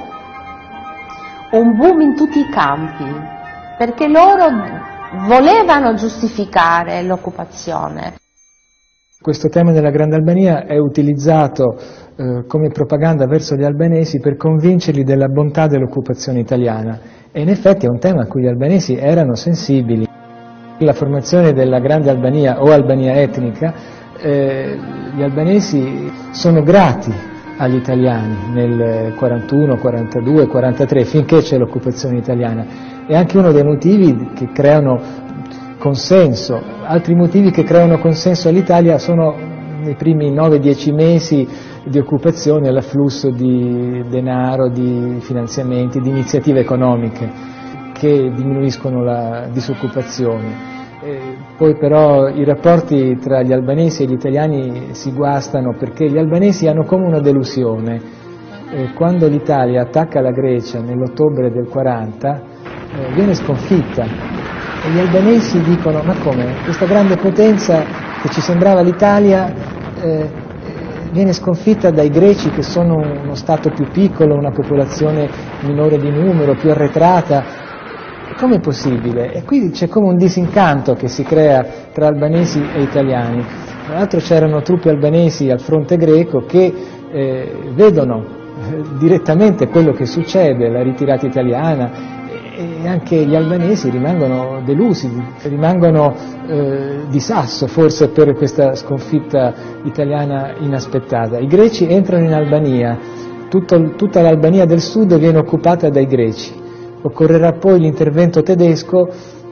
un boom in tutti i campi, perché loro volevano giustificare l'occupazione. Questo tema della Grande Albania è utilizzato eh, come propaganda verso gli albanesi per convincerli della bontà dell'occupazione italiana, e in effetti è un tema a cui gli albanesi erano sensibili. La formazione della Grande Albania o Albania etnica, eh, gli albanesi sono grati agli italiani nel quarantuno, quarantadue, quarantatré, finché c'è l'occupazione italiana. È anche uno dei motivi che creano consenso. Altri motivi che creano consenso all'Italia sono nei primi nove dieci mesi di occupazione l'afflusso di denaro, di finanziamenti, di iniziative economiche che diminuiscono la disoccupazione. Eh, poi però i rapporti tra gli albanesi e gli italiani si guastano, perché gli albanesi hanno come una delusione. Eh, quando l'Italia attacca la Grecia nell'ottobre del quaranta eh, viene sconfitta, e gli albanesi dicono: ma come, questa grande potenza che ci sembrava l'Italia eh, viene sconfitta dai greci, che sono uno stato più piccolo, una popolazione minore di numero, più arretrata. Com'è possibile? E qui c'è come un disincanto che si crea tra albanesi e italiani. Tra l'altro c'erano truppe albanesi al fronte greco che eh, vedono eh, direttamente quello che succede, la ritirata italiana, e, e anche gli albanesi rimangono delusi, rimangono eh, di sasso forse per questa sconfitta italiana inaspettata. I greci entrano in Albania, tutto, tutta l'Albania del sud viene occupata dai greci. Occorrerà poi l'intervento tedesco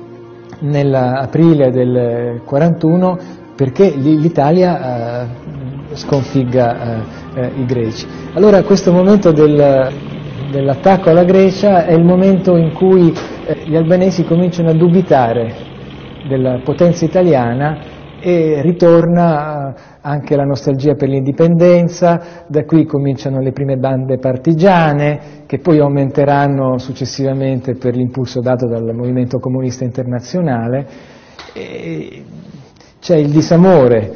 nell'aprile del quarantuno perché l'Italia eh, sconfigga eh, eh, i greci. Allora questo momento del, dell'attacco alla Grecia è il momento in cui eh, gli albanesi cominciano a dubitare della potenza italiana, e ritorna anche la nostalgia per l'indipendenza. Da qui cominciano le prime bande partigiane, che poi aumenteranno successivamente per l'impulso dato dal movimento comunista internazionale. E c'è il disamore.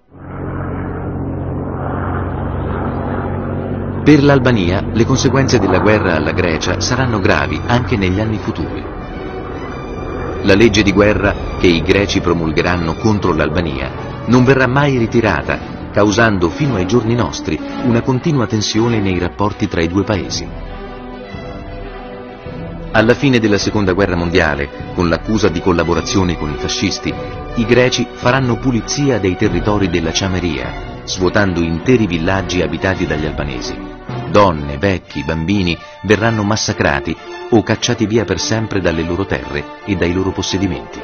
Per l'Albania le conseguenze della guerra alla Grecia saranno gravi anche negli anni futuri. La legge di guerra che i greci promulgheranno contro l'Albania non verrà mai ritirata, causando fino ai giorni nostri una continua tensione nei rapporti tra i due paesi. Alla fine della Seconda Guerra Mondiale, con l'accusa di collaborazione con i fascisti, i greci faranno pulizia dei territori della Ciameria, svuotando interi villaggi abitati dagli albanesi. Donne, vecchi, bambini verranno massacrati o cacciati via per sempre dalle loro terre e dai loro possedimenti.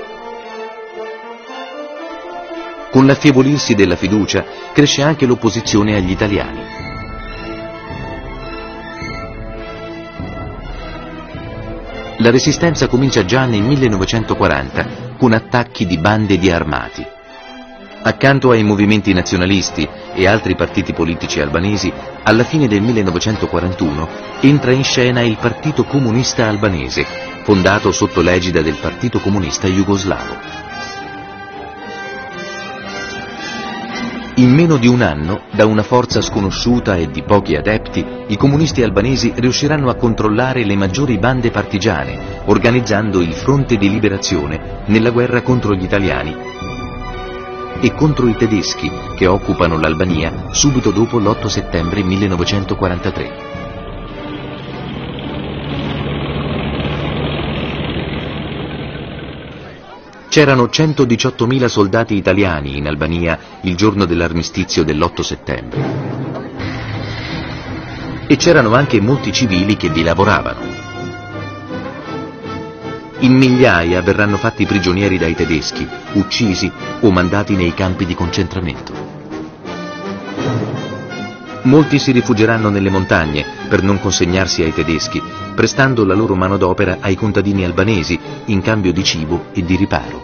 Con l'affievolirsi della fiducia cresce anche l'opposizione agli italiani. La resistenza comincia già nel millenovecentoquaranta con attacchi di bande di armati. Accanto ai movimenti nazionalisti e altri partiti politici albanesi, alla fine del millenovecentoquarantuno entra in scena il Partito Comunista Albanese, fondato sotto l'egida del Partito Comunista Jugoslavo. In meno di un anno, da una forza sconosciuta e di pochi adepti, i comunisti albanesi riusciranno a controllare le maggiori bande partigiane, organizzando il Fronte di Liberazione nella guerra contro gli italiani e contro i tedeschi che occupano l'Albania subito dopo l'otto settembre millenovecentoquarantatré. C'erano centodiciottomila soldati italiani in Albania il giorno dell'armistizio dell'otto settembre. E c'erano anche molti civili che vi lavoravano. In migliaia verranno fatti prigionieri dai tedeschi, uccisi o mandati nei campi di concentramento. Molti si rifugieranno nelle montagne per non consegnarsi ai tedeschi, prestando la loro manodopera ai contadini albanesi in cambio di cibo e di riparo.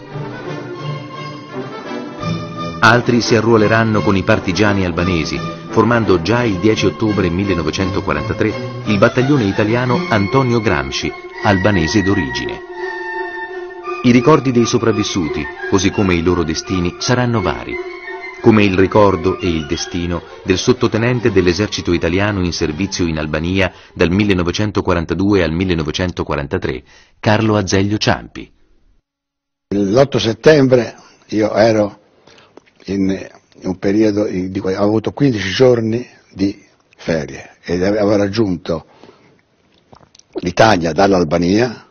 Altri si arruoleranno con i partigiani albanesi, formando già il dieci ottobre millenovecentoquarantatré il battaglione italiano Antonio Gramsci, albanese d'origine. I ricordi dei sopravvissuti, così come i loro destini, saranno vari, come il ricordo e il destino del sottotenente dell'esercito italiano in servizio in Albania dal millenovecentoquarantadue al millenovecentoquarantatré, Carlo Azeglio Ciampi. L'otto settembre io ero in un periodo di cui avevo avuto quindici giorni di ferie ed avevo raggiunto l'Italia dall'Albania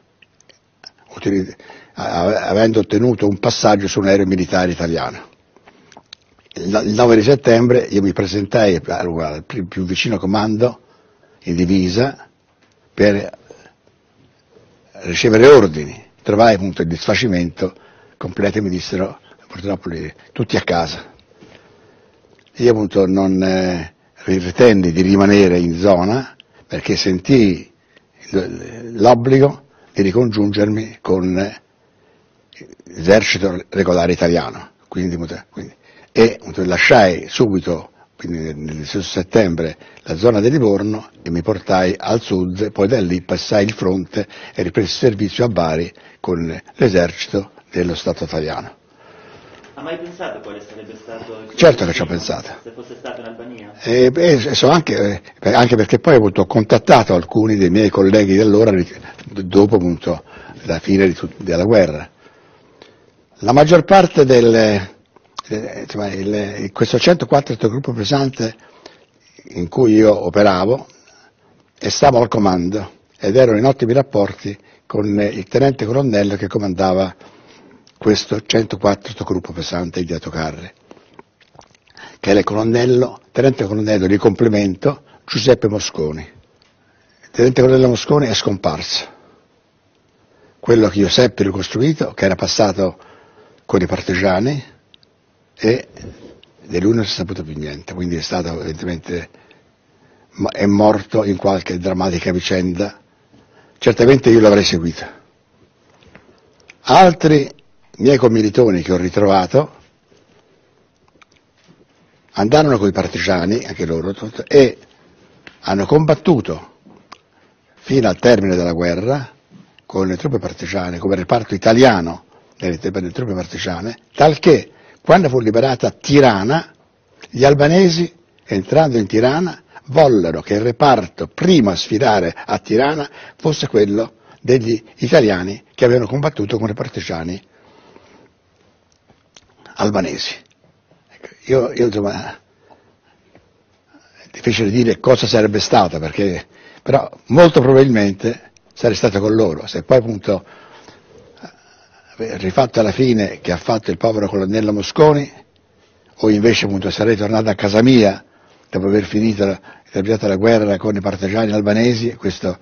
avendo ottenuto un passaggio su un aereo militare italiano. Il nove di settembre io mi presentai al più vicino comando in divisa per ricevere ordini. Trovai appunto il disfacimento completo e mi dissero purtroppo tutti a casa. Io appunto non eh, ritenni di rimanere in zona perché sentii l'obbligo di ricongiungermi con l'esercito regolare italiano. Quindi, quindi, e appunto, lasciai subito, quindi nel stesso settembre, la zona di Livorno e mi portai al sud, poi da lì passai il fronte e ripresi servizio a Bari con l'esercito dello Stato italiano. Ha mai pensato quale sarebbe stato il suo Certo che ci ho pensato. Se fosse stato in Albania? E, e, so anche, eh, anche perché poi ho avuto contattato alcuni dei miei colleghi di allora, dopo appunto la fine di tut- della guerra. La maggior parte del, eh, insomma, il, questo centoquattro gruppo pesante in cui io operavo e stavo al comando ed ero in ottimi rapporti con il tenente colonnello che comandava questo centoquattro gruppo pesante di Atocarre, che è il colonnello, tenente colonnello di complemento Giuseppe Mosconi. Il tenente colonnello Mosconi è scomparso. Quello che io seppi ricostruito, che era passato con i partigiani, e di lui non si è saputo più niente, quindi è stato evidentemente, è morto in qualche drammatica vicenda. Certamente io l'avrei seguito. Altri miei commilitoni che ho ritrovato andarono con i partigiani, anche loro, e hanno combattuto fino al termine della guerra con le truppe partigiane, come reparto italiano delle, delle truppe partigiane, talché quando fu liberata Tirana, gli albanesi, entrando in Tirana, vollero che il reparto primo a sfilare a Tirana fosse quello degli italiani che avevano combattuto con i partigiani albanesi. Io, io insomma, è difficile dire cosa sarebbe stato, perché, però molto probabilmente sarei stato con loro. Se poi appunto rifatto alla fine che ha fatto il povero colonnello Mosconi, o invece appunto sarei tornato a casa mia dopo aver finito la, terminata la guerra con i partigiani albanesi, questo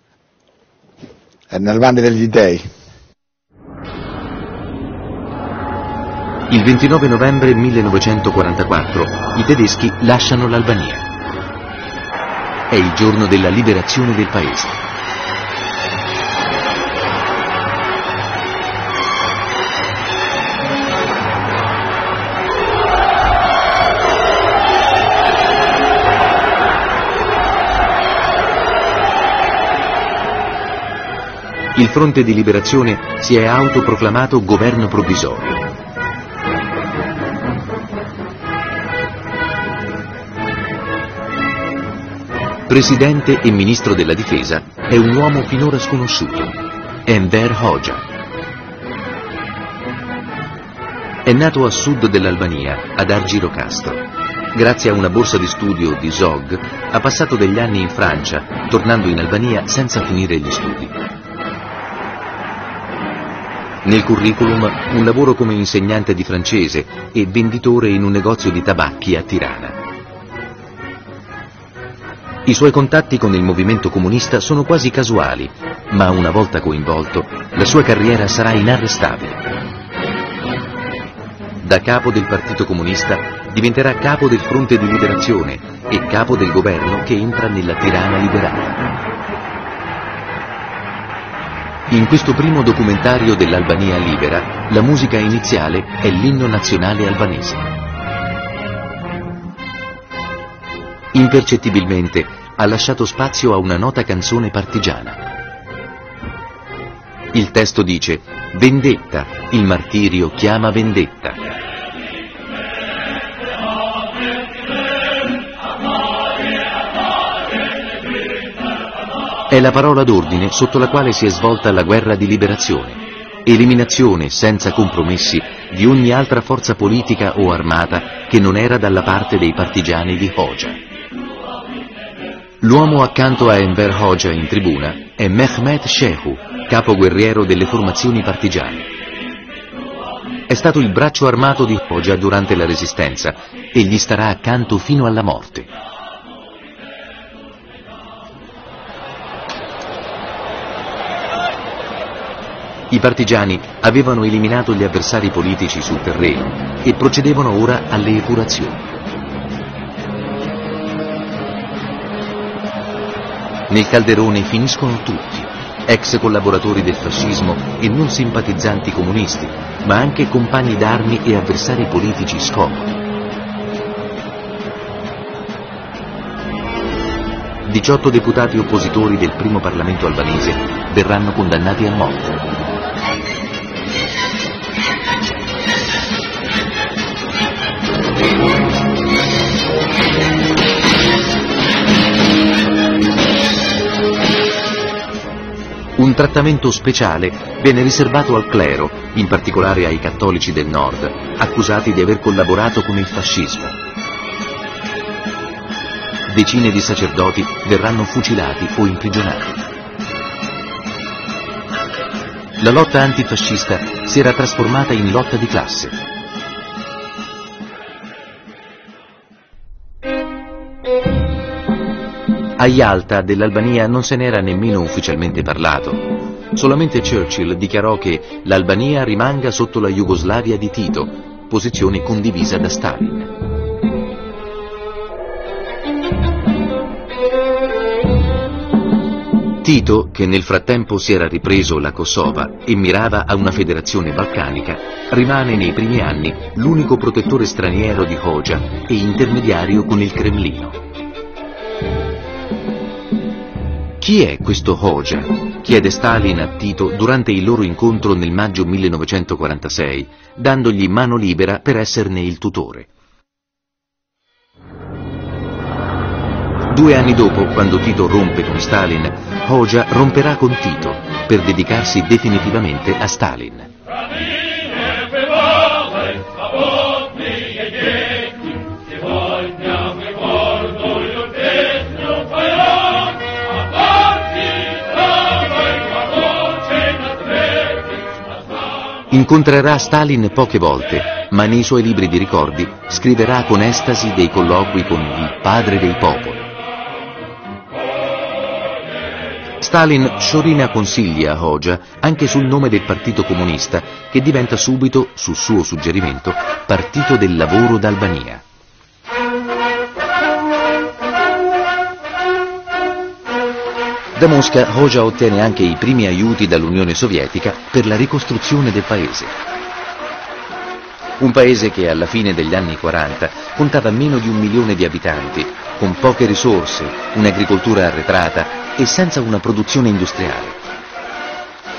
è nel mano degli dèi. Il ventinove novembre millenovecentoquarantaquattro i tedeschi lasciano l'Albania. È il giorno della liberazione del paese. il Fronte di Liberazione si è autoproclamato governo provvisorio. Presidente e ministro della difesa è un uomo finora sconosciuto, Enver Hoxha. È nato a sud dell'Albania, ad Argirokastro. Grazie a una borsa di studio di Zog, ha passato degli anni in Francia, tornando in Albania senza finire gli studi. Nel curriculum un lavoro come insegnante di francese e venditore in un negozio di tabacchi a Tirana. I suoi contatti con il movimento comunista sono quasi casuali, ma una volta coinvolto, la sua carriera sarà inarrestabile. Da capo del Partito Comunista diventerà capo del Fronte di Liberazione e capo del governo che entra nella Tirana liberale. In questo primo documentario dell'Albania libera, la musica iniziale è l'inno nazionale albanese. Impercettibilmente ha lasciato spazio a una nota canzone partigiana. Il testo dice: vendetta, il martirio chiama vendetta. È la parola d'ordine sotto la quale si è svolta la guerra di liberazione, eliminazione senza compromessi di ogni altra forza politica o armata che non era dalla parte dei partigiani di Hoxha. L'uomo accanto a Enver Hoxha in tribuna è Mehmet Shehu, capo guerriero delle formazioni partigiane. È stato il braccio armato di Hoxha durante la Resistenza e gli starà accanto fino alla morte. I partigiani avevano eliminato gli avversari politici sul terreno e procedevano ora alle epurazioni. Nel calderone finiscono tutti, ex collaboratori del fascismo e non simpatizzanti comunisti, ma anche compagni d'armi e avversari politici scomodi. diciotto deputati oppositori del primo Parlamento albanese verranno condannati a morte. Un trattamento speciale viene riservato al clero, in particolare ai cattolici del nord, accusati di aver collaborato con il fascismo. Decine di sacerdoti verranno fucilati o imprigionati. La lotta antifascista si era trasformata in lotta di classe. A Yalta dell'Albania non se n'era nemmeno ufficialmente parlato. Solamente Churchill dichiarò che l'Albania rimanga sotto la Jugoslavia di Tito, posizione condivisa da Stalin. Tito, che nel frattempo si era ripreso la Kosova e mirava a una federazione balcanica, rimane nei primi anni l'unico protettore straniero di Hoxha e intermediario con il Cremlino. Chi è questo Hoxha? Chiede Stalin a Tito durante il loro incontro nel maggio millenovecentoquarantasei, dandogli mano libera per esserne il tutore. Due anni dopo, quando Tito rompe con Stalin, Hoxha romperà con Tito per dedicarsi definitivamente a Stalin. Incontrerà Stalin poche volte, ma nei suoi libri di ricordi scriverà con estasi dei colloqui con il padre dei popoli. Stalin sciorina consigli a Hoxha anche sul nome del Partito Comunista, che diventa subito, su suo suggerimento, Partito del Lavoro d'Albania. Da Mosca Hoxha ottiene anche i primi aiuti dall'Unione Sovietica per la ricostruzione del paese. Un paese che alla fine degli anni quaranta contava meno di un milione di abitanti, con poche risorse, un'agricoltura arretrata e senza una produzione industriale.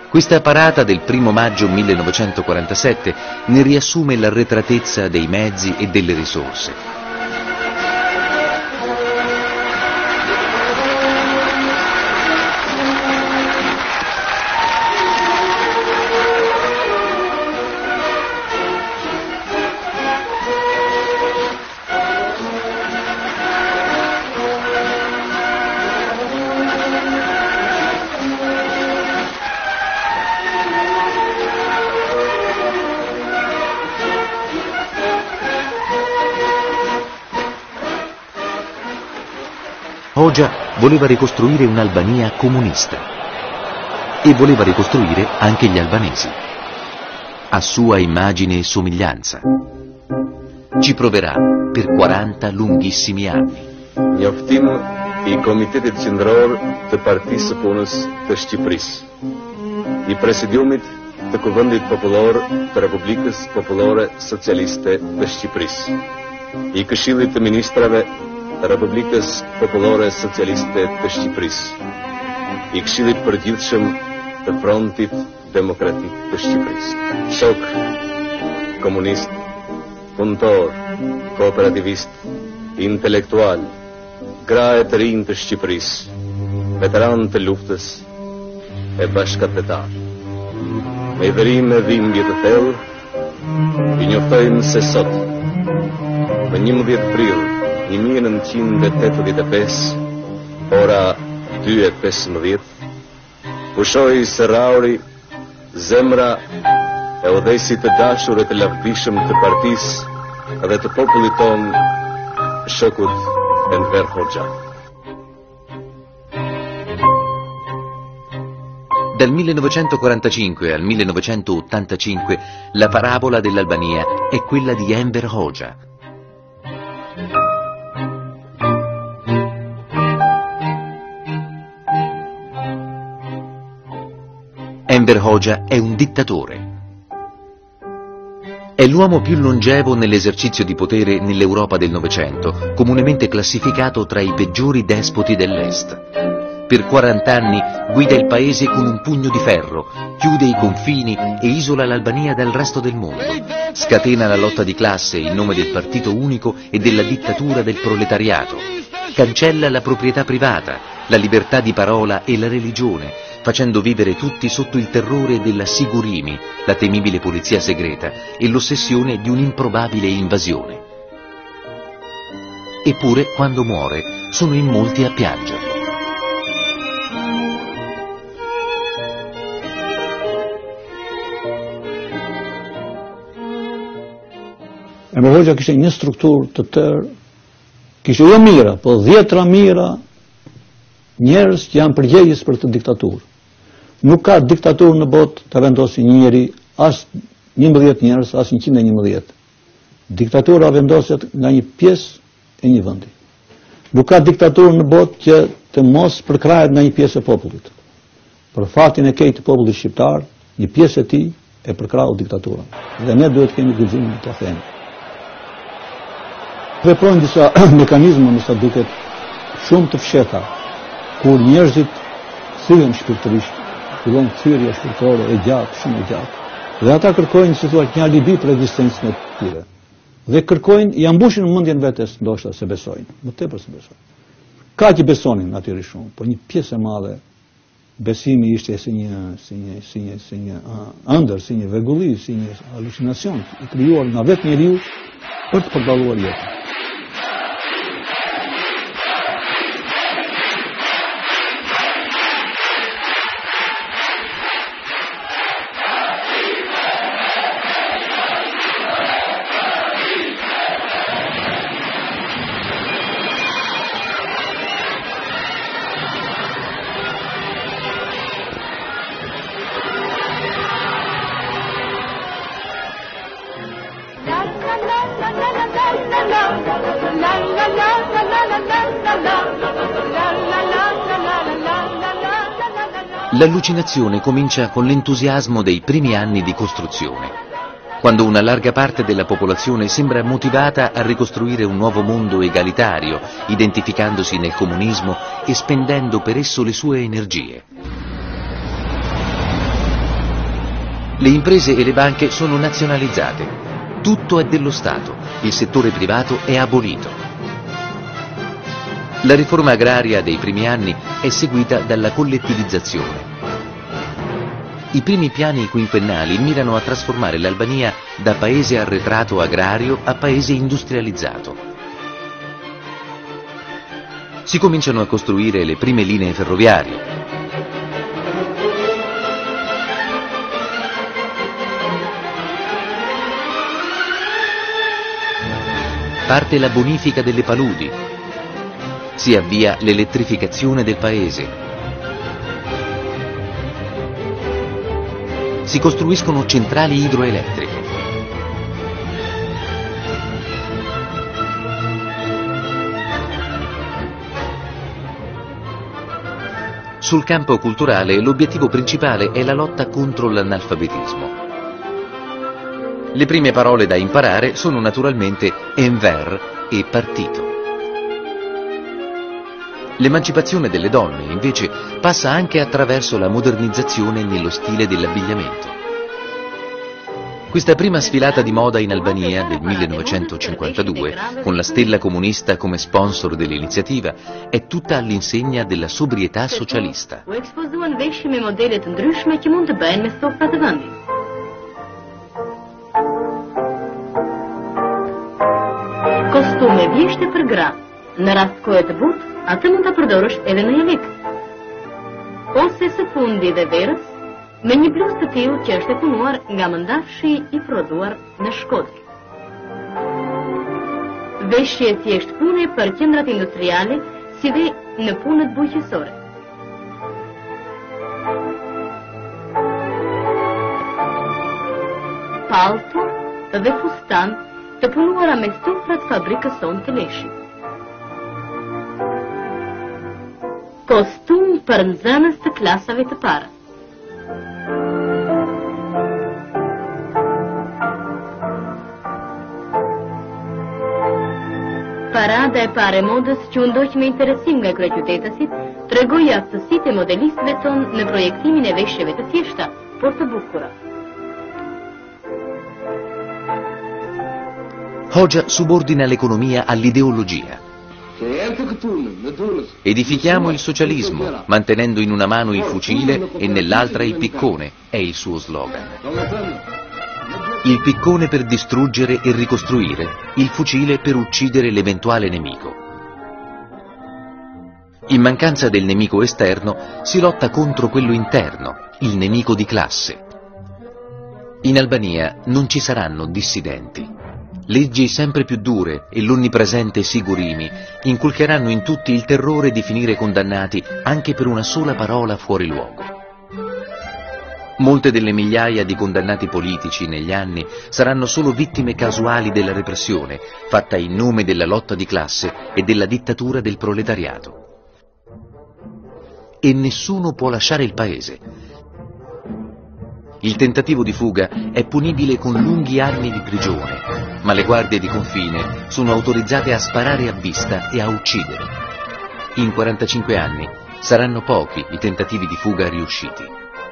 Questa parata del primo maggio millenovecentoquarantasette ne riassume l'arretratezza dei mezzi e delle risorse. Hoxha voleva ricostruire un'Albania comunista e voleva ricostruire anche gli albanesi, a sua immagine e somiglianza. Ci proverà per quaranta lunghissimi anni. Njoftim I Komitetit Qendror të Partisë së Punës të Shqipërisë, I Presidiumit të Kuvendit Popullor të Republikës Popullore Socialiste të Shqipërisë, I Këshillit të Ministrave të Republikës Popullore Socialiste të Shqipërisë, I Këshillit Përgjithshëm të Frontit Demokratik të Shqipërisë. Shok, komunist, punëtor, kooperativist, intelektual, gra e të rinj të Shqipërisë, veteran të luftës e bashkëtetar. Me dhërim e dhimbje të thellë, I njoftojmë se sot, në njëmbëdhjetë prill një mijë e nëntëqind e tetëdhjetë e pesë, ora dy e pesëmbëdhjetë, pushoi së Rauri zemra e udhëheqësit të dashur e të lavdishëm të partisë dhe të popullit tonë, shokut Enver Hoxha. Dal millenovecentoquarantacinque al millenovecentottantacinque la parabola dell'Albania è quella di Enver Hoxha. Enver Hoxha è un dittatore. È l'uomo più longevo nell'esercizio di potere nell'Europa del Novecento, comunemente classificato tra i peggiori despoti dell'Est. Per quaranta anni guida il paese con un pugno di ferro, chiude i confini e isola l'Albania dal resto del mondo. Scatena la lotta di classe in nome del partito unico e della dittatura del proletariato. Cancella la proprietà privata, la libertà di parola e la religione, facendo vivere tutti sotto il terrore della Sigurimi, la temibile polizia segreta, e l'ossessione di un'improbabile invasione. Eppure, quando muore, sono in molti a piangerlo. Enver Hoxha kishte një strukturë të tërë, kishte jo mira, po dhjetra mira njerëz që janë përgjegjës për të diktaturë. Nuk ka diktaturë në botë të vendosi një njeri, as njëmbëdhjetë njerëz, as njëqind e njëmbëdhjetë. Diktatura vendoset nga një pjesë e një vendi. Nuk ka diktaturë në botë që të mos përkrahet nga një pjesë e popullit. Për fatin e keq të popullit shqiptar, një pjesë e tij e përkrau diktaturën. Dhe ne duhet kemi guximin të themi. Veprojnë disa mekanizma, nësa duket shumë të fsheta, kur njerëzit thyhen shpirtërisht, fillon thyrja shpirtërore e gjatë, shumë e gjatë. Dhe ata kërkojnë, si thuat, një alibi për ekzistencën e tyre. Dhe kërkojnë, ja mbushin në mendjen vetes, ndoshta se besojnë, më tepër se besojnë. Ka që besonin natyrisht shumë, por një pjesë e madhe besimi ishte si një si një si një si një ëndër, si një vegulli, si një halucinacion i krijuar nga vetë njeriu për të përballuar jetën. L'allucinazione comincia con l'entusiasmo dei primi anni di costruzione, quando una larga parte della popolazione sembra motivata a ricostruire un nuovo mondo egalitario, identificandosi nel comunismo e spendendo per esso le sue energie. Le imprese e le banche sono nazionalizzate. Tutto è dello Stato. Il settore privato è abolito. La riforma agraria dei primi anni è seguita dalla collettivizzazione. I primi piani quinquennali mirano a trasformare l'Albania da paese arretrato agrario a paese industrializzato. Si cominciano a costruire le prime linee ferroviarie. Parte la bonifica delle paludi. Si avvia l'elettrificazione del paese. Si costruiscono centrali idroelettriche. Sul campo culturale l'obiettivo principale è la lotta contro l'analfabetismo. Le prime parole da imparare sono naturalmente enver e partito. L'emancipazione delle donne, invece, passa anche attraverso la modernizzazione nello stile dell'abbigliamento. Questa prima sfilata di moda in Albania del millenovecentocinquantadue, con la stella comunista come sponsor dell'iniziativa, è tutta all'insegna della sobrietà socialista. Kostume vjeshte për gra, në rast kohë të butë, atë mund ta përdorësh edhe në jelik. Ose së fundi dhe verës, me një bluzë të tillë që është e punuar nga mëndafshi i prodhuar në Shkodër. Veshje thjesht pune për qendrat industriale, si dhe në punët bujqësore. Palto dhe fustan të punuara me stofrat fabrikës sonë të Leshit. Kostum për nxënës të klasave të para. Parada e parë e modës që u ndoq me interesim nga kryeqytetësit, tregoi aftësitë e modelistëve tonë në projektimin e veshjeve të thjeshta, por të bukura. Hoxha subordina l'economia all'ideologia. Edifichiamo il socialismo, mantenendo in una mano il fucile e nell'altra il piccone, è il suo slogan. Il piccone per distruggere e ricostruire, il fucile per uccidere l'eventuale nemico. In mancanza del nemico esterno si lotta contro quello interno, il nemico di classe. In Albania non ci saranno dissidenti. Leggi sempre più dure e l'onnipresente Sigurimi inculcheranno in tutti il terrore di finire condannati anche per una sola parola fuori luogo. Molte delle migliaia di condannati politici negli anni saranno solo vittime casuali della repressione, fatta in nome della lotta di classe e della dittatura del proletariato. E nessuno può lasciare il paese. Il tentativo di fuga è punibile con lunghi anni di prigione, ma le guardie di confine sono autorizzate a sparare a vista e a uccidere. In quarantacinque anni saranno pochi i tentativi di fuga riusciti.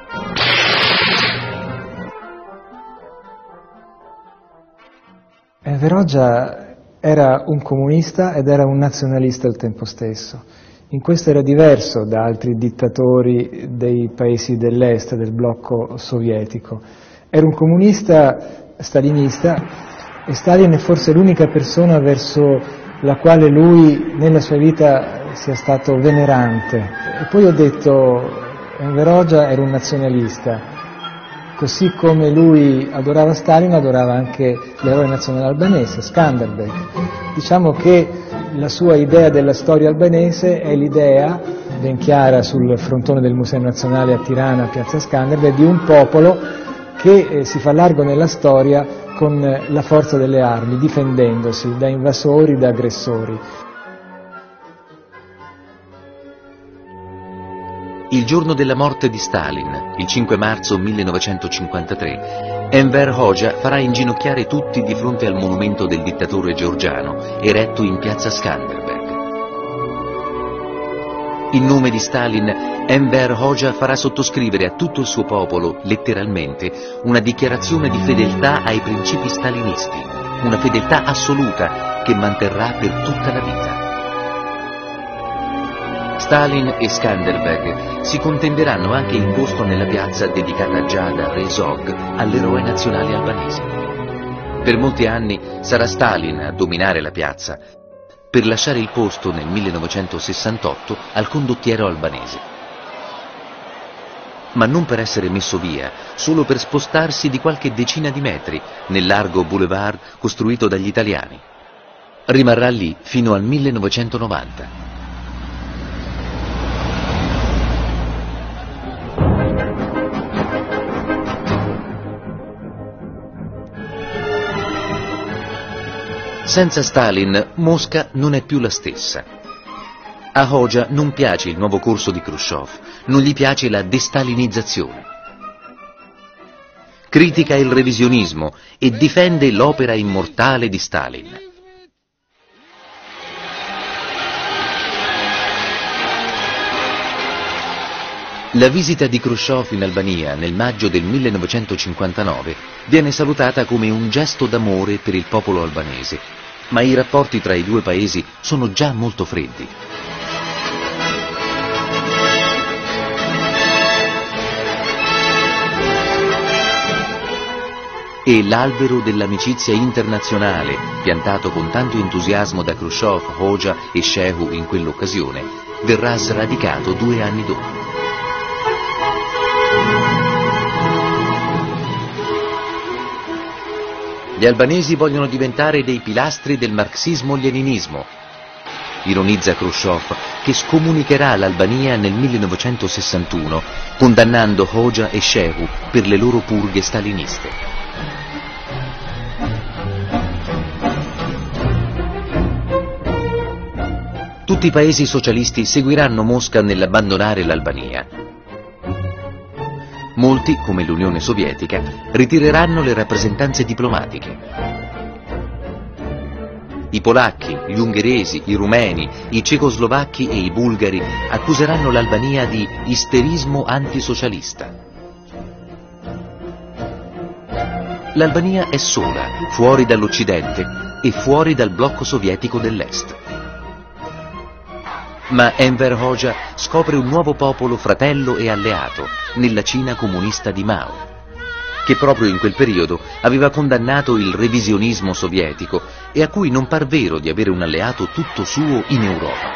Enver Hoxha era un comunista ed era un nazionalista al tempo stesso. In questo era diverso da altri dittatori dei paesi dell'est, del blocco sovietico. Era un comunista stalinista e Stalin è forse l'unica persona verso la quale lui nella sua vita sia stato venerante. E poi ho detto, Enver Hoxha era un nazionalista, così come lui adorava Stalin, adorava anche l'eroe nazionale albanese, Skanderbeg. Diciamo che la sua idea della storia albanese è l'idea, ben chiara sul frontone del Museo Nazionale a Tirana, a Piazza Skanderbeg, di un popolo che eh, si fa largo nella storia con la forza delle armi, difendendosi da invasori, da aggressori. Il giorno della morte di Stalin, il cinque marzo millenovecentocinquantatré, Enver Hoxha farà inginocchiare tutti di fronte al monumento del dittatore georgiano, eretto in piazza Skanderbeg. In nome di Stalin, Enver Hoxha farà sottoscrivere a tutto il suo popolo, letteralmente, una dichiarazione di fedeltà ai principi stalinisti, una fedeltà assoluta che manterrà per tutta la vita. Stalin e Skanderbeg si contenderanno anche il posto nella piazza dedicata già da Re Zog all'eroe nazionale albanese. Per molti anni sarà Stalin a dominare la piazza, per lasciare il posto nel millenovecentosessantotto al condottiero albanese. Ma non per essere messo via, solo per spostarsi di qualche decina di metri nel largo boulevard costruito dagli italiani. Rimarrà lì fino al millenovecentonovanta. Senza Stalin, Mosca non è più la stessa. A Hoxha non piace il nuovo corso di Khrushchev, non gli piace la destalinizzazione. Critica il revisionismo e difende l'opera immortale di Stalin. La visita di Khrushchev in Albania nel maggio del millenovecentocinquantanove viene salutata come un gesto d'amore per il popolo albanese, ma i rapporti tra i due paesi sono già molto freddi. E l'albero dell'amicizia internazionale, piantato con tanto entusiasmo da Khrushchev, Hoxha e Shehu in quell'occasione, verrà sradicato due anni dopo. Gli albanesi vogliono diventare dei pilastri del marxismo-leninismo, ironizza Khrushchev, che scomunicherà l'Albania nel millenovecentosessantuno, condannando Hoxha e Shehu per le loro purghe staliniste. Tutti i paesi socialisti seguiranno Mosca nell'abbandonare l'Albania. Molti, come l'Unione Sovietica, ritireranno le rappresentanze diplomatiche. I polacchi, gli ungheresi, i rumeni, i cecoslovacchi e i bulgari accuseranno l'Albania di isterismo antisocialista. L'Albania è sola, fuori dall'Occidente e fuori dal blocco sovietico dell'Est. Ma Enver Hoxha scopre un nuovo popolo fratello e alleato nella Cina comunista di Mao, che proprio in quel periodo aveva condannato il revisionismo sovietico e a cui non par vero di avere un alleato tutto suo in Europa.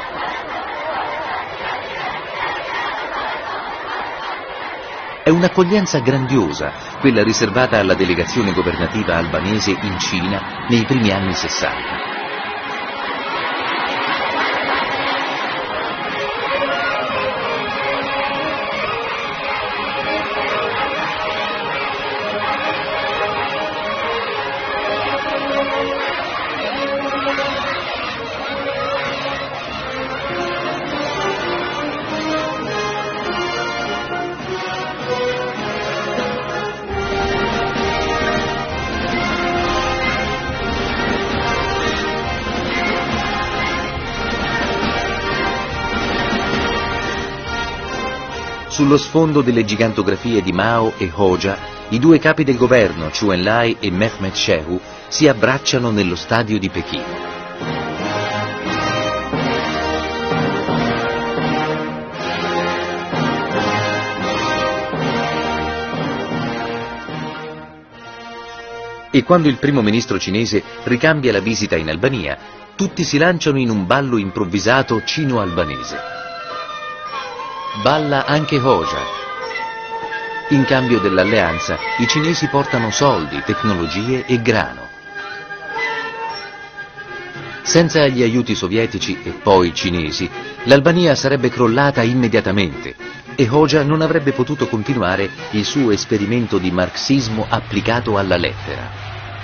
È un'accoglienza grandiosa quella riservata alla delegazione governativa albanese in Cina nei primi anni sessanta. Sullo sfondo delle gigantografie di Mao e Hoxha, i due capi del governo, Zhou Enlai e Mehmet Shehu, si abbracciano nello stadio di Pechino. E quando il primo ministro cinese ricambia la visita in Albania, tutti si lanciano in un ballo improvvisato cino-albanese. Balla anche Hoxha. In cambio dell'alleanza, i cinesi portano soldi, tecnologie e grano. Senza gli aiuti sovietici e poi cinesi, l'Albania sarebbe crollata immediatamente e Hoxha non avrebbe potuto continuare il suo esperimento di marxismo applicato alla lettera.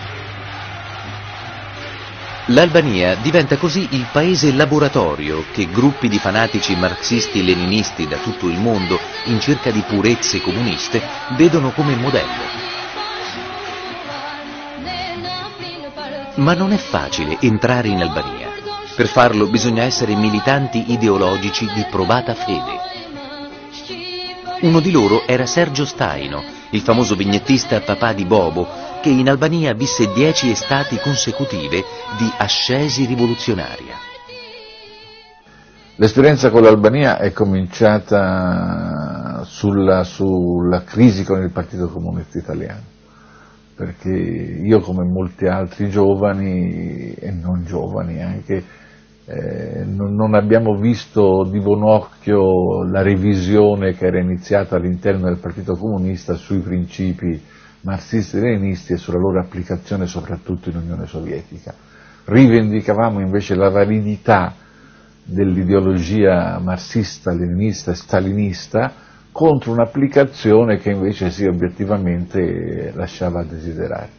L'Albania diventa così il paese laboratorio che gruppi di fanatici marxisti-leninisti da tutto il mondo, in cerca di purezze comuniste, vedono come modello. Ma non è facile entrare in Albania. Per farlo bisogna essere militanti ideologici di provata fede. Uno di loro era Sergio Staino, il famoso vignettista papà di Bobo, che in Albania visse dieci estati consecutive di ascesi rivoluzionaria. L'esperienza con l'Albania è cominciata sulla, sulla crisi con il Partito Comunista Italiano, perché io, come molti altri giovani e non giovani anche, eh, non, non abbiamo visto di buon occhio la revisione che era iniziata all'interno del Partito Comunista sui principi marxisti-leninisti e sulla loro applicazione soprattutto in Unione Sovietica. Rivendicavamo invece la validità dell'ideologia marxista, leninista e stalinista contro un'applicazione che invece sì, obiettivamente lasciava a desiderare.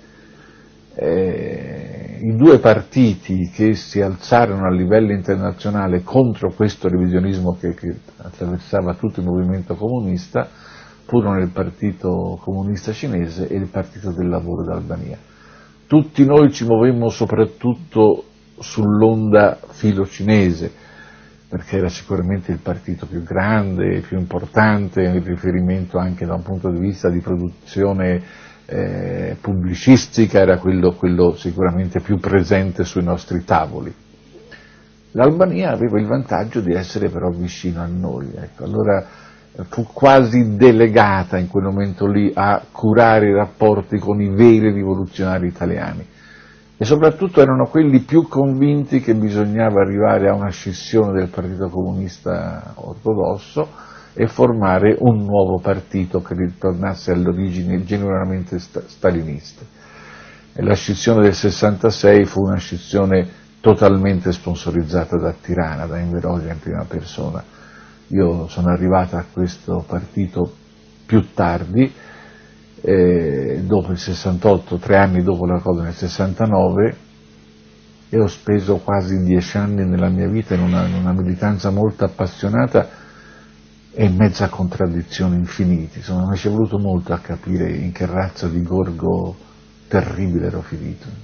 Eh, I due partiti che si alzarono a livello internazionale contro questo revisionismo che, che attraversava tutto il movimento comunista furono il Partito Comunista Cinese e il Partito del Lavoro d'Albania. Tutti noi ci movemmo soprattutto sull'onda filo-cinese, perché era sicuramente il partito più grande, più importante, in riferimento anche da un punto di vista di produzione eh, pubblicistica, era quello, quello sicuramente più presente sui nostri tavoli. L'Albania aveva il vantaggio di essere però vicino a noi, ecco. Allora fu quasi delegata in quel momento lì a curare i rapporti con i veri rivoluzionari italiani. E soprattutto erano quelli più convinti che bisognava arrivare a una scissione del Partito Comunista Ortodosso e formare un nuovo partito che ritornasse alle origini genuinamente staliniste. E la scissione del sessantasei fu una scissione totalmente sponsorizzata da Tirana, da Enver Hoxha in prima persona. Io sono arrivato a questo partito più tardi, Eh, dopo il sessantotto, tre anni dopo la cosa nel sessantanove, e ho speso quasi dieci anni nella mia vita in una, in una militanza molto appassionata e in mezzo a contraddizioni infinite. Insomma, mi ci è voluto molto a capire in che razza di gorgo terribile ero finito.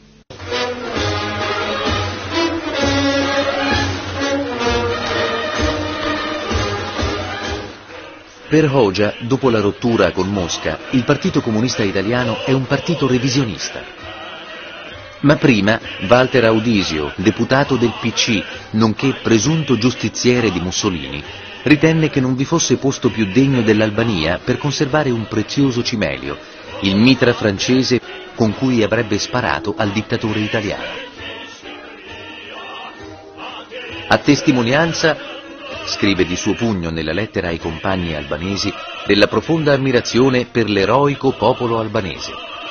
Per Hoxha, dopo la rottura con Mosca, il Partito Comunista Italiano è un partito revisionista. Ma prima Walter Audisio, deputato del P C, nonché presunto giustiziere di Mussolini, ritenne che non vi fosse posto più degno dell'Albania per conservare un prezioso cimelio, il mitra francese con cui avrebbe sparato al dittatore italiano. A testimonianza, scrive di suo pugno nella lettera ai compagni albanesi, della profonda ammirazione per l'eroico popolo albanese.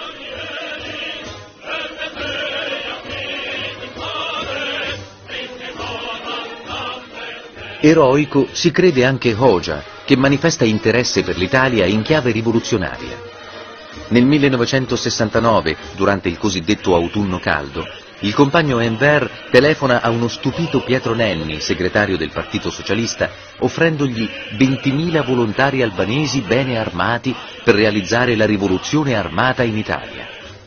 Eroico si crede anche Hoxha, che manifesta interesse per l'Italia in chiave rivoluzionaria. Nel millenovecentosessantanove, durante il cosiddetto autunno caldo, il compagno Enver telefona a uno stupito Pietro Nenni, segretario del Partito Socialista, offrendogli ventimila volontari albanesi bene armati per realizzare la rivoluzione armata in Italia.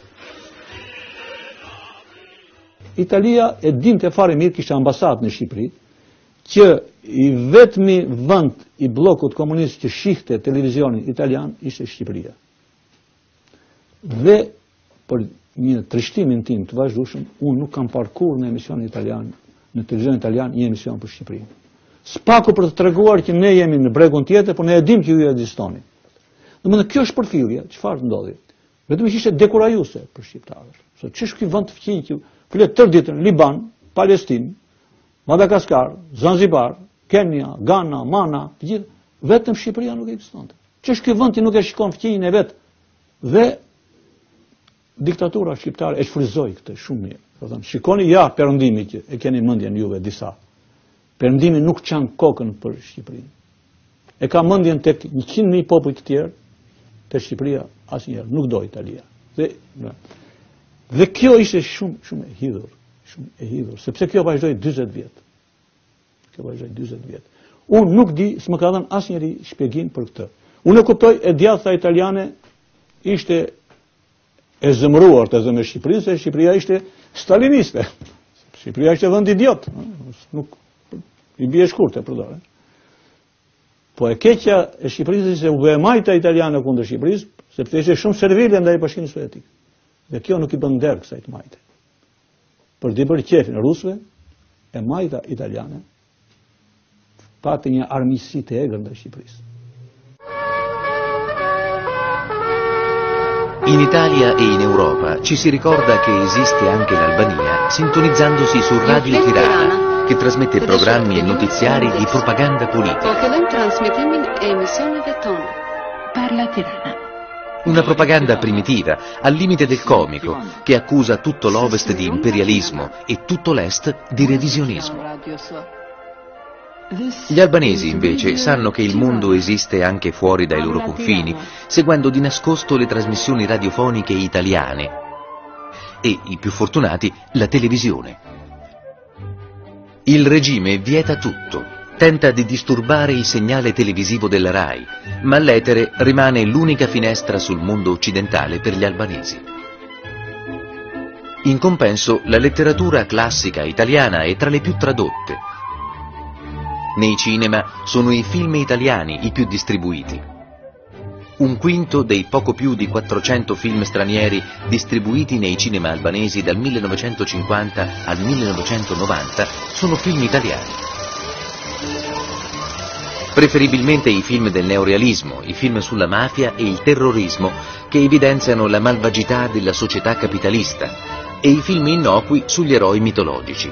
Italia e dinte fare mirë kishte ambasadë në Shqipëri, që i vetmi vend i bllokut komunist që shihte televizionin italian ishte Shqipëria. Dhe për një trishtimin tim të vazhdueshëm, unë nuk kam parë kurrë në emision italian, në televizion italian, një emision për Shqipërinë. Spaku për të treguar që ne jemi në bregun tjetër, por ne e dim që ju ekzistoni. Domethënë kjo është përfillja, çfarë ndodhi? Vetëm që ishte dekurajuese për shqiptarët. Se ç'është ky vend të fqinj që flet tërë ditën Liban, Palestinë, Madagaskar, Zanzibar, Kenya, Ghana, Mana, të gjithë, vetëm Shqipëria nuk ekzistonte. Ç'është ky vend që nuk e shikon fqinjin e vet? Dhe diktatura shqiptare e shfryzoi këtë shumë mirë. Do të thonë, shikoni ja perëndimi që e keni mendjen juve disa. Perëndimi nuk çan kokën për Shqipërinë. E ka mendjen tek njëqind mijë popull të tjerë, te Shqipëria asnjëherë nuk do Italia. Dhe dhe kjo ishte shumë shumë e hidhur, shumë e hidhur, sepse kjo vazhdoi dyzet vjet. Kjo vazhdoi dyzet vjet. Unë nuk di, s'më ka dhënë asnjëri shpjegim për këtë. Unë e kuptoj e djatha italiane ishte e zëmruar të zëmë Shqipërinë, se Shqipëria ishte staliniste. Shqipëria është e vend idiot, nuk i bie shkurt e përdor. Po e keqja e Shqipërisë se u bë majta italiane kundër Shqipërisë, sepse ishte shumë servile ndaj Bashkimit Sovjetik. Dhe kjo nuk i bën nder kësaj të majte. Për të bërë qefin rusëve, e majta italiane pati një armiqësi të egër ndaj Shqipërisë. In Italia e in Europa ci si ricorda che esiste anche l'Albania sintonizzandosi su Radio Tirana, che trasmette programmi e notiziari di propaganda politica. Parla Tirana. Una propaganda primitiva, al limite del comico, che accusa tutto l'Ovest di imperialismo e tutto l'Est di revisionismo. Gli albanesi, invece, sanno che il mondo esiste anche fuori dai loro confini, seguendo di nascosto le trasmissioni radiofoniche italiane e, i più fortunati, la televisione. Il regime vieta tutto, tenta di disturbare il segnale televisivo della RAI, ma l'etere rimane l'unica finestra sul mondo occidentale per gli albanesi. In compenso, la letteratura classica italiana è tra le più tradotte. Nei cinema sono i film italiani i più distribuiti. Un quinto dei poco più di quattrocento film stranieri distribuiti nei cinema albanesi dal millenovecentocinquanta al millenovecentonovanta sono film italiani. Preferibilmente i film del neorealismo, i film sulla mafia e il terrorismo che evidenziano la malvagità della società capitalista e i film innocui sugli eroi mitologici.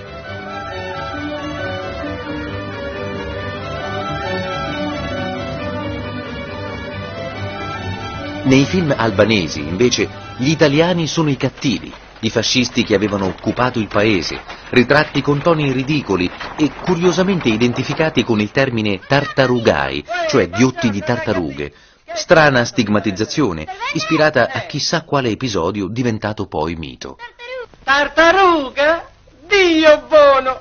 Nei film albanesi, invece, gli italiani sono i cattivi, i fascisti che avevano occupato il paese, ritratti con toni ridicoli e curiosamente identificati con il termine tartarugai, cioè ghiotti di tartarughe. Strana stigmatizzazione, ispirata a chissà quale episodio diventato poi mito. Tartaruga? Dio buono!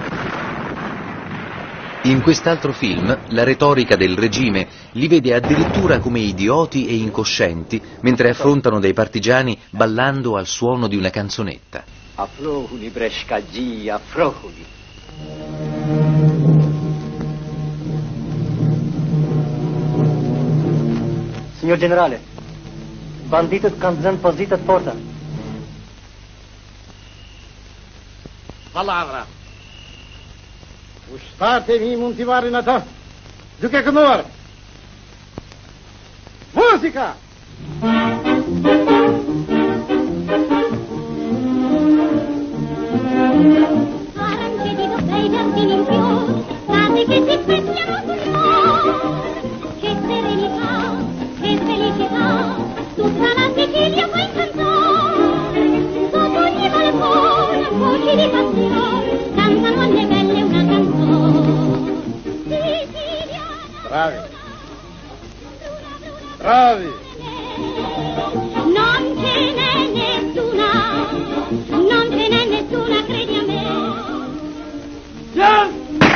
In quest'altro film, la retorica del regime li vede addirittura come idioti e incoscienti mentre affrontano dei partigiani ballando al suono di una canzonetta. Afrohuni brescaggi, afrohuni. Signor generale, banditët kanë zënë pozitët forta. Palavra. Ushtarët e mi mund t'i marrin ata, duke kënduar. Muzika! Arancelino bei giardini in fior, case che si specchiano sul mare. Che serenità, che felicità, tutta la Sicilia può incantare. Sotto ogni balcone, voci di passione, cantano alle belle una canzone. Siciliana. Bravi. Bravi. Non ce n'è nessuna, non ce n'è nessuna, credi a me. Yes!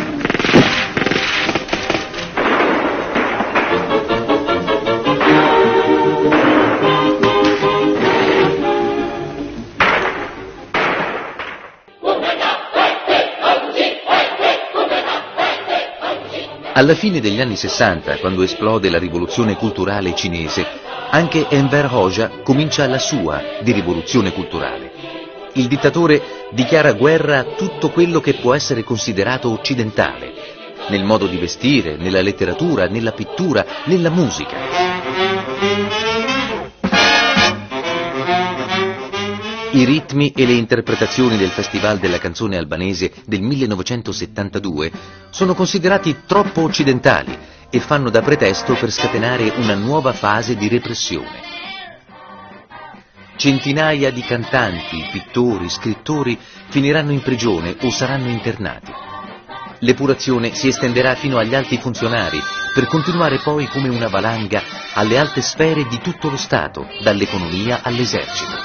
Alla fine degli anni sessanta, quando esplode la rivoluzione culturale cinese, anche Enver Hoxha comincia la sua di rivoluzione culturale. Il dittatore dichiara guerra a tutto quello che può essere considerato occidentale, nel modo di vestire, nella letteratura, nella pittura, nella musica. I ritmi e le interpretazioni del Festival della canzone albanese del millenovecentosettantadue sono considerati troppo occidentali e fanno da pretesto per scatenare una nuova fase di repressione. Centinaia di cantanti, pittori, scrittori finiranno in prigione o saranno internati. L'epurazione si estenderà fino agli alti funzionari, per continuare poi come una valanga alle alte sfere di tutto lo Stato, dall'economia all'esercito.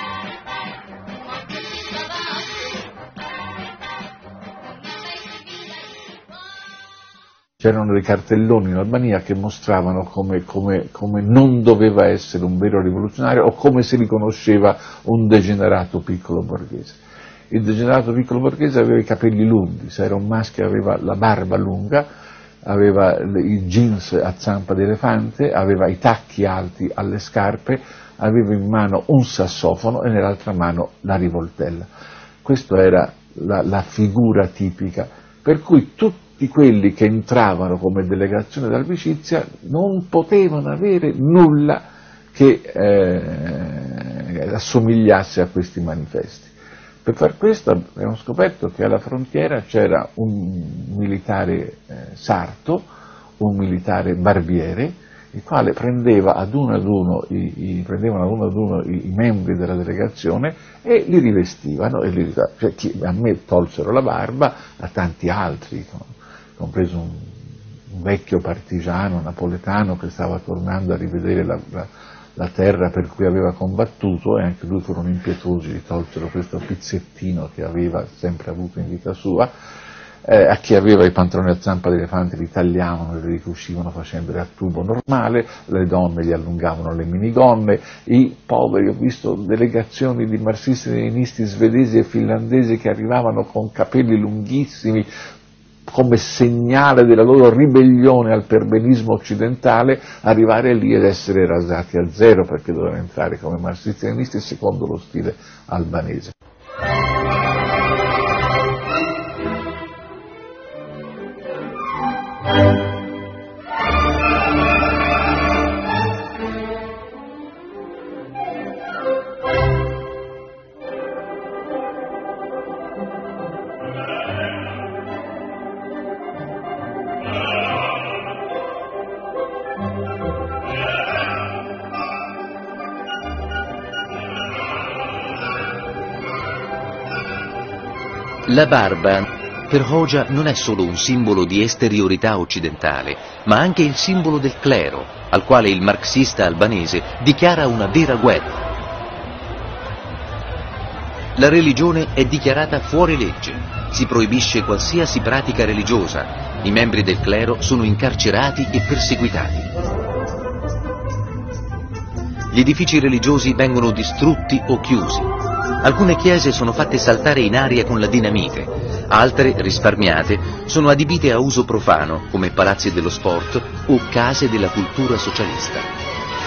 C'erano dei cartelloni in Albania che mostravano come, come, come non doveva essere un vero rivoluzionario o come si riconosceva un degenerato piccolo borghese. il degenerato piccolo borghese aveva i capelli lunghi, se era un maschio aveva la barba lunga, aveva i jeans a zampa di elefante, aveva i tacchi alti alle scarpe, aveva in mano un sassofono e nell'altra mano la rivoltella. Questa era la, la figura tipica, per cui tutti quelli che entravano come delegazione d'amicizia non potevano avere nulla che eh, assomigliasse a questi manifesti. Per far questo abbiamo scoperto che alla frontiera c'era un militare eh, sarto, un militare barbiere, il quale prendeva ad uno ad uno i, i, prendevano ad uno ad uno i, i membri della delegazione e li rivestivano, e li, cioè, chi, a me tolsero la barba, a tanti altri, compreso un, un vecchio partigiano napoletano che stava tornando a rivedere la, la, la terra per cui aveva combattuto, e anche lui furono impietosi, gli tolsero questo pizzettino che aveva sempre avuto in vita sua. Eh, a chi aveva i pantaloni a zampa di elefante li tagliavano e li ricucivano facendoli a tubo normale, le donne gli allungavano le minigonne, i poveri, ho visto delegazioni di marxisti-leninisti svedesi e finlandesi che arrivavano con capelli lunghissimi come segnale della loro ribellione al perbenismo occidentale, arrivare lì ed essere rasati a zero perché dovevano entrare come marxisti-leninisti secondo lo stile albanese. La barba per Hoxha non è solo un simbolo di esteriorità occidentale, ma anche il simbolo del clero, al quale il marxista albanese dichiara una vera guerra. La religione è dichiarata fuori legge, si proibisce qualsiasi pratica religiosa, i membri del clero sono incarcerati e perseguitati. Gli edifici religiosi vengono distrutti o chiusi. Alcune chiese sono fatte saltare in aria con la dinamite, altre, risparmiate, sono adibite a uso profano, come palazzi dello sport o case della cultura socialista.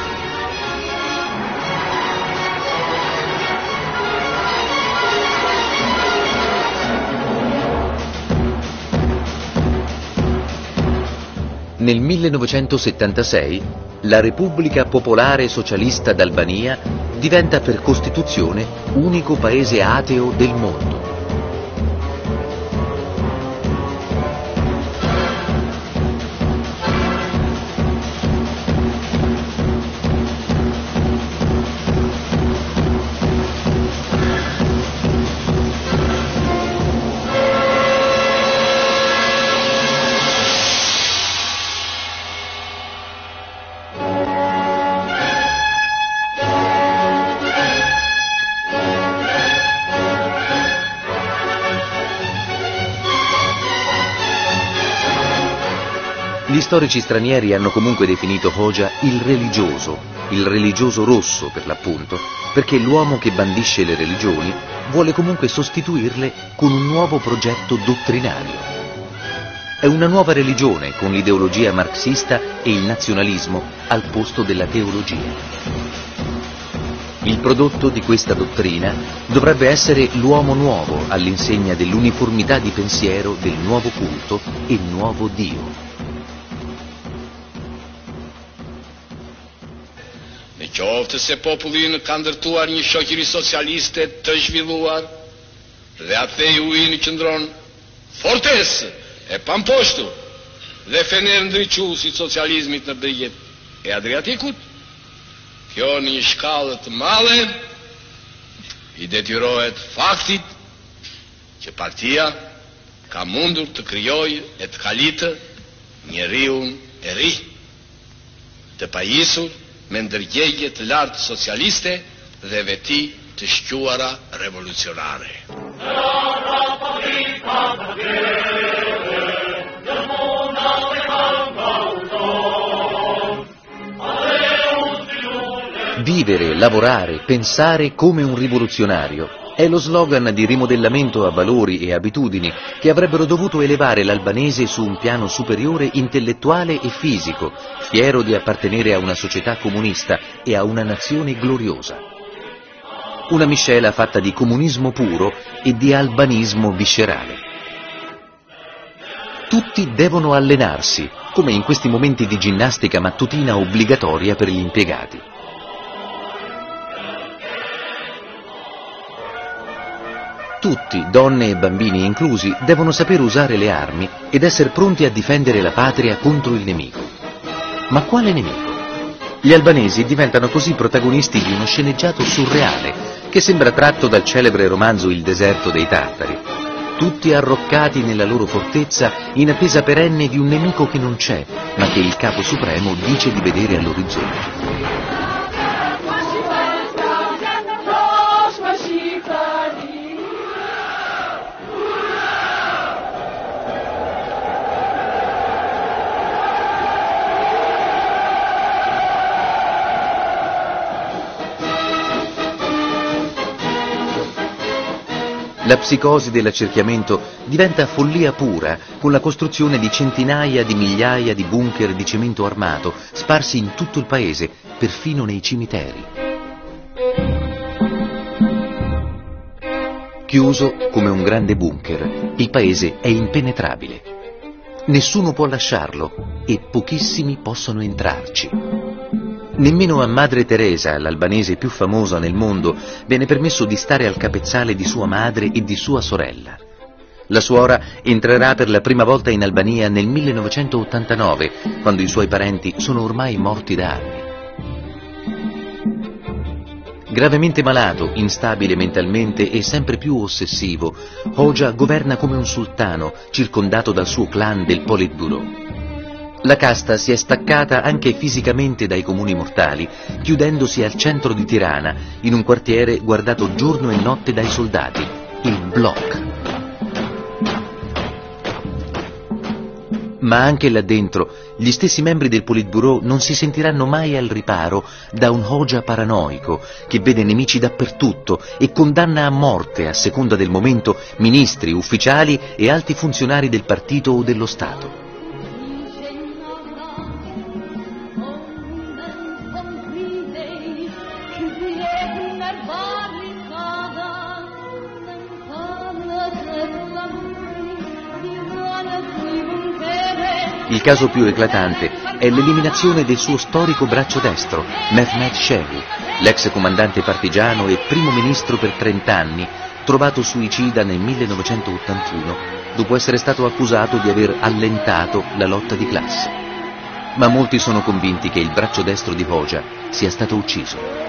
Nel millenovecentosettantasei la Repubblica Popolare Socialista d'Albania diventa per Costituzione unico paese ateo del mondo. Gli storici stranieri hanno comunque definito Hoxha il religioso, il religioso rosso per l'appunto, perché l'uomo che bandisce le religioni vuole comunque sostituirle con un nuovo progetto dottrinario. È una nuova religione con l'ideologia marxista e il nazionalismo al posto della teologia. Il prodotto di questa dottrina dovrebbe essere l'uomo nuovo all'insegna dell'uniformità di pensiero del nuovo culto e nuovo Dio. Në qoftë se populli ka ndërtuar një shoqëri socialiste të zhvilluar dhe atë ujin qëndron fortesë e pamposhtur dhe fener ndriçuesi i socializmit në brigjet e Adriatikut, kjo në një shkallë të madhe i detyrohet faktit që partia ka mundur të krijojë e të kalitë njeriun e ri, të pajisur me ndërgjegje të lartë socialiste dhe veti të shquara revolucionare. Vivere, lavorare, pensare come un rivoluzionario È lo slogan di rimodellamento a valori e abitudini che avrebbero dovuto elevare l'albanese su un piano superiore intellettuale e fisico, fiero di appartenere a una società comunista e a una nazione gloriosa. Una miscela fatta di comunismo puro e di albanismo viscerale. Tutti devono allenarsi, come in questi momenti di ginnastica mattutina obbligatoria per gli impiegati. Tutti, donne e bambini inclusi, devono saper usare le armi ed essere pronti a difendere la patria contro il nemico. Ma quale nemico? Gli albanesi diventano così protagonisti di uno sceneggiato surreale che sembra tratto dal celebre romanzo Il deserto dei Tartari. Tutti arroccati nella loro fortezza in attesa perenne di un nemico che non c'è, ma che il capo supremo dice di vedere all'orizzonte. La psicosi dell'accerchiamento diventa follia pura con la costruzione di centinaia di migliaia di bunker di cemento armato sparsi in tutto il paese, perfino nei cimiteri. Chiuso come un grande bunker, il paese è impenetrabile. Nessuno può lasciarlo e pochissimi possono entrarci. Nemmeno a Madre Teresa, l'albanese più famosa nel mondo, viene permesso di stare al capezzale di sua madre e di sua sorella. La suora entrerà per la prima volta in Albania nel millenovecentottantanove, quando i suoi parenti sono ormai morti da anni. Gravemente malato, instabile mentalmente e sempre più ossessivo, Hoxha governa come un sultano, circondato dal suo clan del Politburo. La casta si è staccata anche fisicamente dai comuni mortali, chiudendosi al centro di Tirana, in un quartiere guardato giorno e notte dai soldati, il Blok. Ma anche là dentro, gli stessi membri del Politburo non si sentiranno mai al riparo da un Hoxha paranoico che vede nemici dappertutto e condanna a morte, a seconda del momento, ministri, ufficiali e alti funzionari del partito o dello Stato. Il caso più eclatante è l'eliminazione del suo storico braccio destro, Mehmet Shehu, l'ex comandante partigiano e primo ministro per trent'anni, trovato suicida nel millenovecentottantuno, dopo essere stato accusato di aver allentato la lotta di classe. Ma molti sono convinti che il braccio destro di Hoxha sia stato ucciso.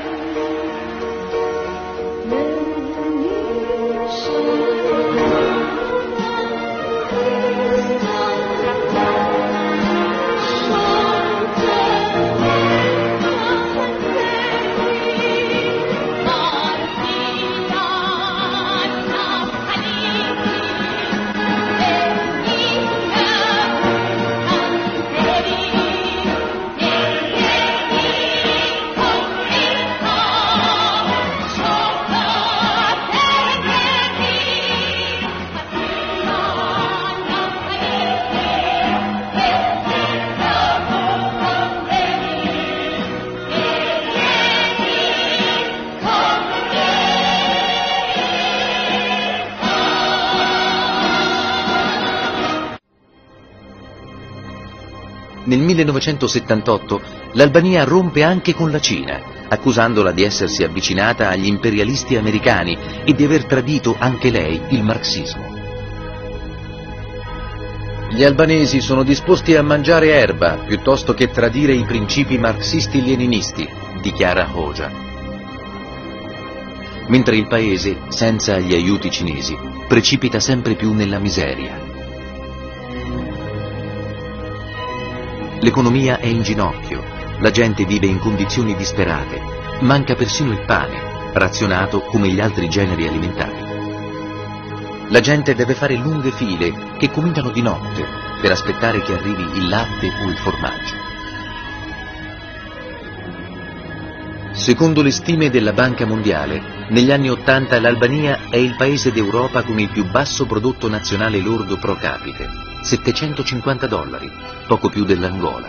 Nel millenovecentosettantotto l'Albania rompe anche con la Cina, accusandola di essersi avvicinata agli imperialisti americani e di aver tradito anche lei il marxismo. Gli albanesi sono disposti a mangiare erba piuttosto che tradire i principi marxisti-leninisti, dichiara Hoxha. Mentre il paese, senza gli aiuti cinesi, precipita sempre più nella miseria. L'economia è in ginocchio, la gente vive in condizioni disperate, manca persino il pane, razionato come gli altri generi alimentari. La gente deve fare lunghe file che cominciano di notte per aspettare che arrivi il latte o il formaggio. Secondo le stime della Banca Mondiale, negli anni Ottanta l'Albania è il paese d'Europa con il più basso prodotto nazionale lordo pro capite, settecentocinquanta dollari, poco più dell'Angola.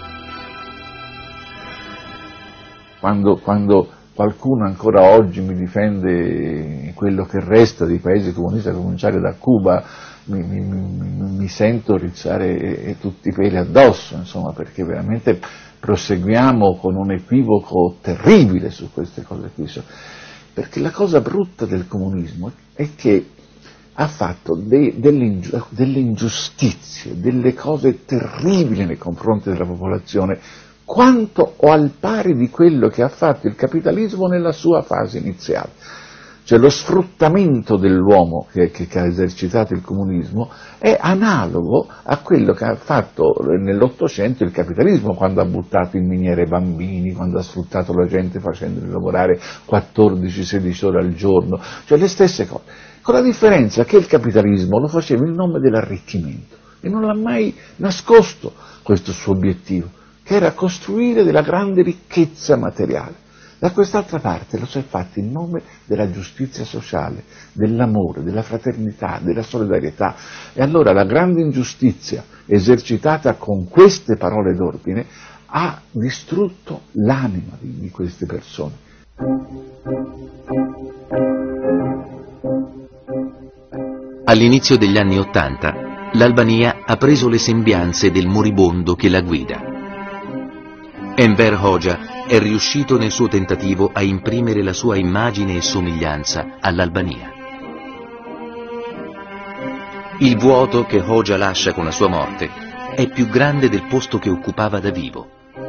Quando, quando qualcuno ancora oggi mi difende quello che resta dei paesi comunisti, a cominciare da Cuba, mi, mi, mi, mi sento rizzare tutti i peli addosso, insomma, perché veramente proseguiamo con un equivoco terribile su queste cose qui, perché la cosa brutta del comunismo è che ha fatto de, delle, ingiu, delle ingiustizie, delle cose terribili nei confronti della popolazione, quanto o al pari di quello che ha fatto il capitalismo nella sua fase iniziale. Cioè lo sfruttamento dell'uomo che, che, che ha esercitato il comunismo è analogo a quello che ha fatto nell'Ottocento il capitalismo, quando ha buttato in miniere bambini, quando ha sfruttato la gente facendoli lavorare quattordici sedici ore al giorno, cioè le stesse cose, con la differenza che il capitalismo lo faceva in nome dell'arricchimento e non l'ha mai nascosto questo suo obiettivo, che era costruire della grande ricchezza materiale. Da quest'altra parte lo si è fatto in nome della giustizia sociale, dell'amore, della fraternità, della solidarietà. E allora la grande ingiustizia esercitata con queste parole d'ordine ha distrutto l'anima di, di queste persone. All'inizio degli anni Ottanta, l'Albania ha preso le sembianze del moribondo che la guida. Enver Hoxha è riuscito nel suo tentativo a imprimere la sua immagine e somiglianza all'Albania. Il vuoto che Hoxha lascia con la sua morte è più grande del posto che occupava da vivo.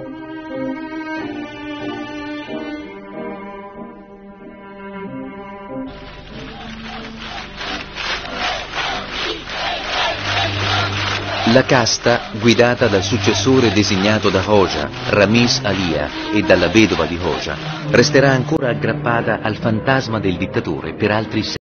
La casta, guidata dal successore designato da Hoxha, Ramiz Alia, e dalla vedova di Hoxha, resterà ancora aggrappata al fantasma del dittatore per altri secoli.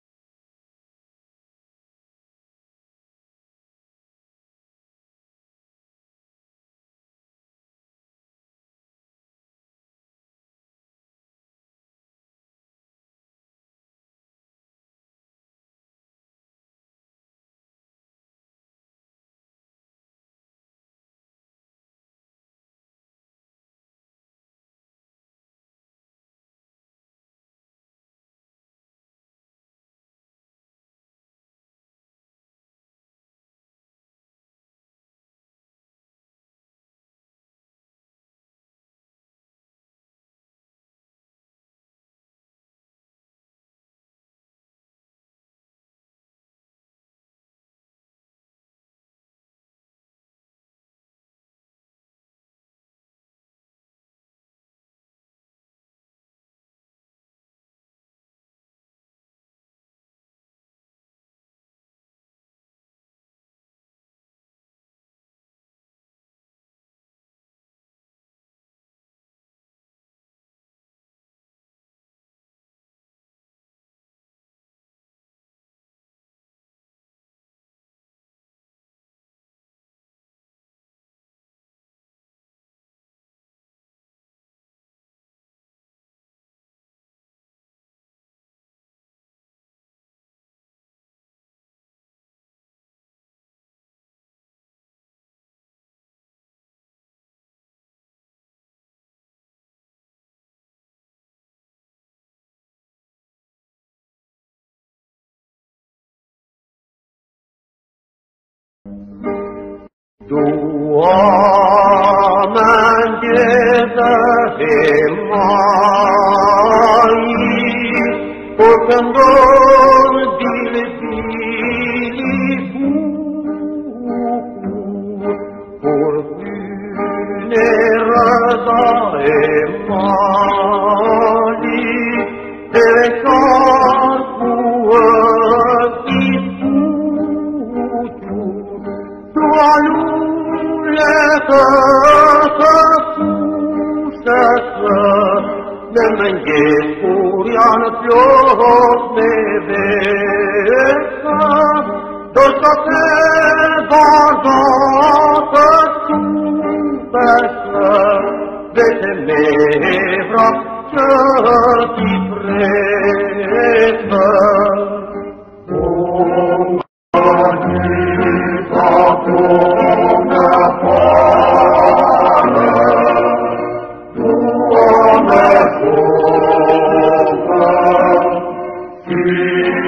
Vete me vrap që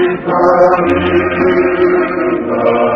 vita mia